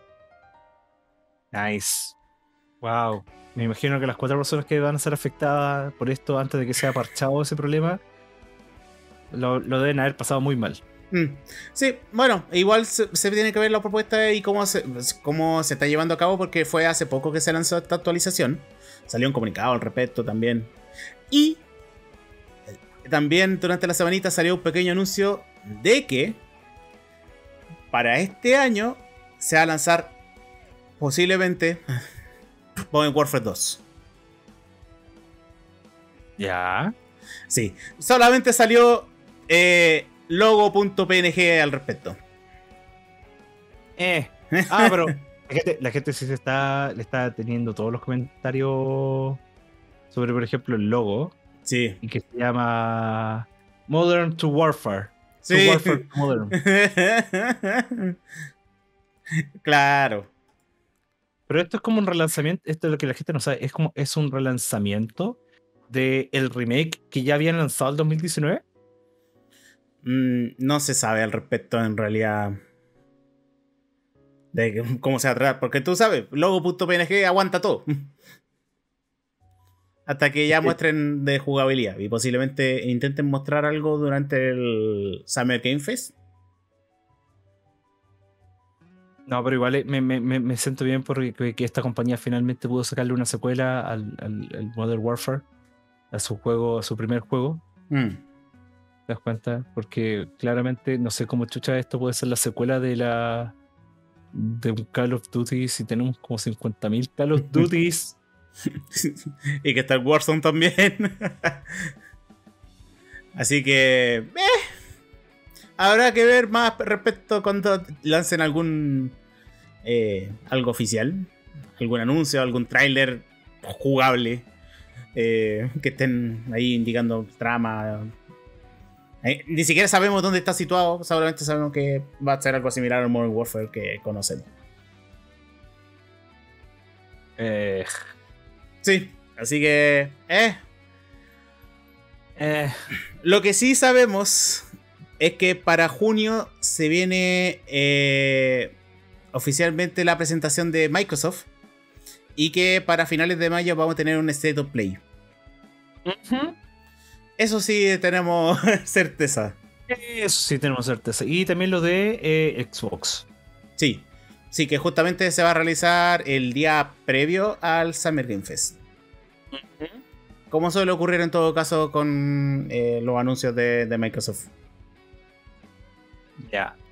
Nice. Wow. Me imagino que las cuatro personas que van a ser afectadas por esto antes de que sea parchado ese problema lo, lo deben haber pasado muy mal. Mm. Sí, bueno, igual se, se tiene que ver la propuesta y cómo se, cómo se está llevando a cabo, porque fue hace poco que se lanzó esta actualización. Salió un comunicado al respecto también. Y también durante la semanita salió un pequeño anuncio de que para este año se va a lanzar posiblemente Modern Warfare dos. Ya. Sí, solamente salió eh, logo.png al respecto. Eh. Ah, pero la gente, la gente sí se está, le está teniendo todos los comentarios sobre, por ejemplo, el logo Sí. y que se llama Modern to Warfare. To Sí. Warfare to Modern. Claro. Pero esto es como un relanzamiento, esto es lo que la gente no sabe, es como es un relanzamiento del remake que ya habían lanzado el dos mil diecinueve. Mm, no se sabe al respecto en realidad de cómo se va a tratar, porque tú sabes, logo.png aguanta todo. Hasta que ya muestren de jugabilidad y posiblemente intenten mostrar algo durante el Summer Game Fest. No, pero igual eh, me, me, me me siento bien porque que- que esta compañía finalmente pudo sacarle una secuela al, al- al Modern Warfare, a su juego, a su primer juego. Mm. ¿Te das cuenta? Porque claramente no sé cómo chucha esto puede ser la secuela de la de un Call of Duty si tenemos como cincuenta mil Call of Duties. Y que está el Warzone también. Así que eh, habrá que ver más respecto cuando lancen algún eh, algo oficial, algún anuncio, algún tráiler jugable, eh, que estén ahí indicando trama. Eh, ni siquiera sabemos dónde está situado, solamente sabemos que va a ser algo similar al Modern Warfare que conocemos. Eh, Sí, así que eh, eh, lo que sí sabemos es que para junio se viene eh, oficialmente la presentación de Microsoft y que para finales de mayo vamos a tener un State of Play. ujú. Eso sí tenemos certeza. Eso sí tenemos certeza. Y también lo de eh, Xbox. Sí, sí que justamente se va a realizar el día previo al Summer Game Fest. Como suele ocurrir en todo caso con eh, los anuncios de, de Microsoft. Ya.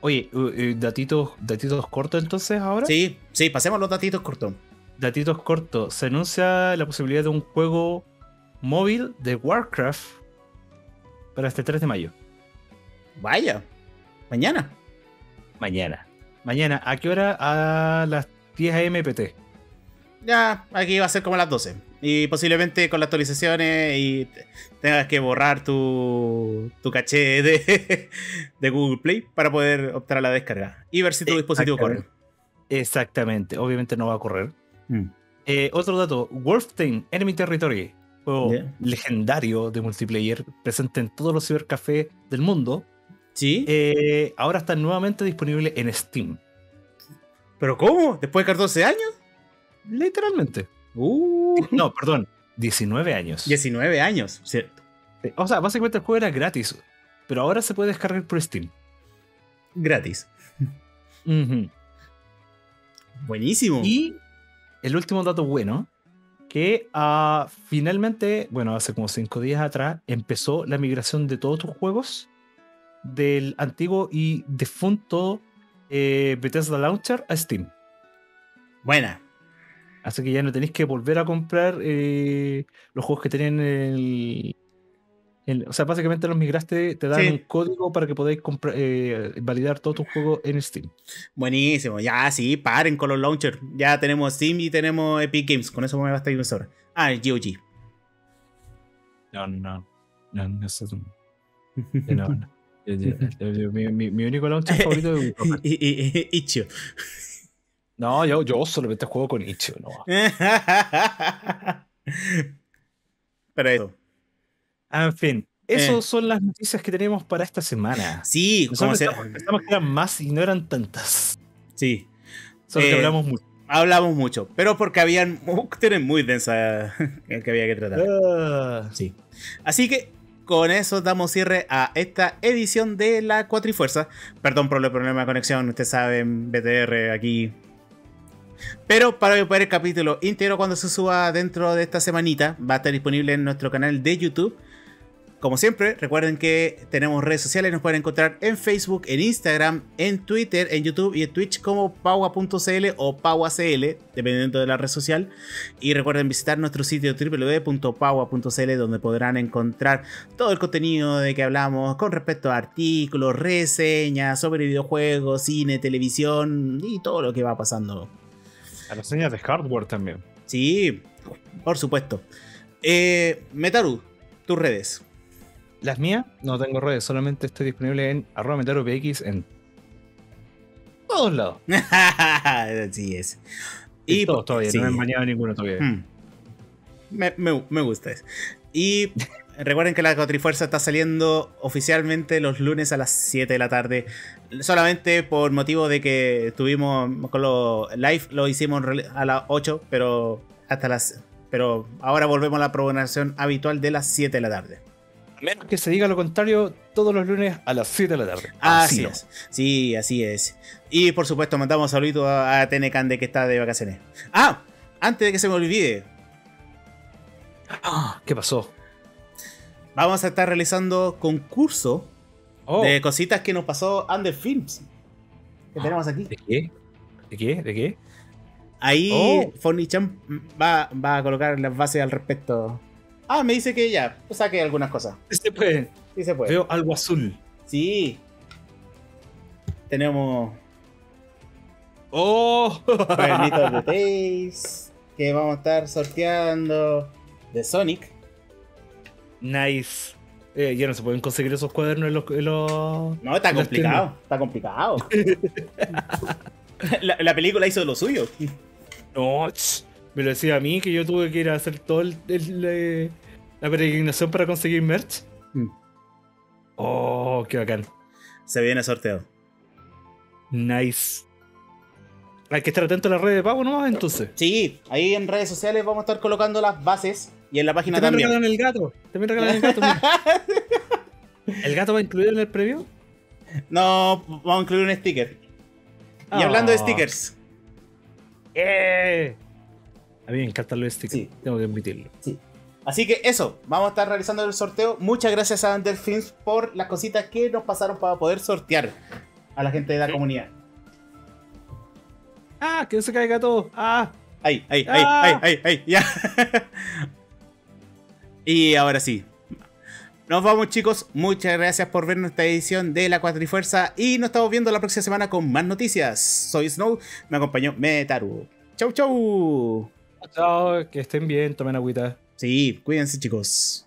Oye, uh, uh, datitos, datitos cortos entonces ahora. Sí, sí, pasemos los datitos cortos. Datitos cortos. Se anuncia la posibilidad de un juego móvil de Warcraft para este tres de mayo. Vaya, mañana. Mañana. Mañana, ¿a qué hora? A las diez a m P T. Ya, aquí va a ser como a las doce. Y posiblemente con las actualizaciones y tengas que borrar tu, tu caché de, de Google Play para poder optar a la descarga y ver si tu dispositivo corre. Exactamente, obviamente no va a correr. Mm. Eh, otro dato, Wolfenstein Enemy Territory, juego Yeah. legendario de multiplayer, presente en todos los cibercafés del mundo, ¿Sí? eh, ahora está nuevamente disponible en Steam. ¿Pero cómo? ¿Después de catorce años? Literalmente. Uh, No, perdón, diecinueve años. diecinueve años, ¿cierto? O sea, básicamente el juego era gratis, pero ahora se puede descargar por Steam. Gratis. Ujú. Buenísimo. Y el último dato bueno, que uh, finalmente, bueno, hace como cinco días atrás, empezó la migración de todos tus juegos del antiguo y defunto eh, Bethesda Launcher a Steam. Buena. Así que ya no tenéis que volver a comprar eh, los juegos que tenían el, el... O sea, básicamente los migraste, te dan Sí. un código para que podáis comprar, eh, validar todos tus juegos en Steam. Buenísimo. Ya, sí, paren con los launchers. Ya tenemos Steam y tenemos Epic Games. Con eso me basta y me sobra. Ah, el G O G. No, no, no, no, eso es un- no, no. Yo- yo- yo- Mi, mi- mi único launcher favorito es Wii. y, y, y- Itch.io. No, yo, yo solamente juego con Itch.io, no. Pero eso. En fin, esas Eh. son las noticias que tenemos para esta semana. Sí, como Nosotros se... pensamos, pensamos que eran más y no eran tantas. Sí. Solo Eh, que hablamos mucho. Hablamos mucho. Pero porque habían cuestiones muy densas que había que tratar. Ah, Sí. Así que con eso damos cierre a esta edición de la Cuatrifuerza. Perdón por el problema de conexión, ustedes saben, B T R aquí. Pero para ver el capítulo íntegro cuando se suba dentro de esta semanita, va a estar disponible en nuestro canal de YouTube. Como siempre, recuerden que tenemos redes sociales, nos pueden encontrar en Facebook, en Instagram, en Twitter, en YouTube y en Twitch como paua punto c l o pauacl, dependiendo de la red social. Y recuerden visitar nuestro sitio doble u doble u doble u punto paua punto c l, donde podrán encontrar todo el contenido de que hablamos con respecto a artículos, reseñas sobre videojuegos, cine, televisión y todo lo que va pasando. a las señas de hardware también. Sí, por supuesto. Eh, Metaru, tus redes. Las mías, no tengo redes, solamente estoy disponible en arroba metarupx en todos lados. Así es. Y Y todos todavía, sí. no me han baneado ninguno todavía. Hmm. Me, me- me gusta eso. Y recuerden que la Cuatrifuerza está saliendo oficialmente los lunes a las siete de la tarde. Solamente por motivo de que estuvimos con los live, lo hicimos a las ocho, pero hasta las. Pero ahora volvemos a la programación habitual de las siete de la tarde. A menos que se diga lo contrario, todos los lunes a las siete de la tarde. Así no. es. Sí, así es. Y por supuesto, mandamos saluditos a, a Tenecande que está de vacaciones. Ah, antes de que se me olvide, Ah, ¿qué pasó? vamos a estar realizando concurso Oh, de cositas que nos pasó Under Films. Que tenemos aquí. ¿de qué? ¿De qué? ¿De qué? Ahí Oh. Fornichan va, va a colocar las bases al respecto. Ah, me dice que ya, saqué algunas cosas. Se puede. Sí se puede. Veo algo azul. Sí. Tenemos ¡Oh! cuadernitos de Tails que vamos a estar sorteando de Sonic. Nice. Eh, ya no se pueden conseguir esos cuadernos en los... en los- No, está en las complicado. Está complicado. la, la película hizo lo suyo. No, ch, me lo decía a mí que yo tuve que ir a hacer todo el, el- eh, la peregrinación para conseguir merch. Mm. Oh, qué bacán. Se viene sorteo. Nice. Hay que estar atento a las redes de pago nomás entonces. Sí, ahí en redes sociales vamos a estar colocando las bases y en la página También también. regalan el gato. También regalan el gato. mira. ¿El gato va incluido en el previo? No, vamos a incluir un sticker. Y hablando de stickers, ¡Eh! A mí me encantan los stickers. Sí. Tengo que admitirlo. sí. Así que eso, vamos a estar realizando el sorteo. Muchas gracias a Under Films por las cositas que nos pasaron para poder sortear. a la gente de la Sí. comunidad. ¡Ah! ¡Que no se caiga todo! ¡Ah! Ay, ay, ay, ¡Ah! ay, ay, ay, ya. Y ahora sí. Nos vamos, chicos. Muchas gracias por ver nuestra edición de la Cuatrifuerza. Y nos estamos viendo la próxima semana con más noticias. Soy Snow, me acompañó Metaru. Chau, chau. Chao, que estén bien, tomen agüita. Sí, cuídense, chicos.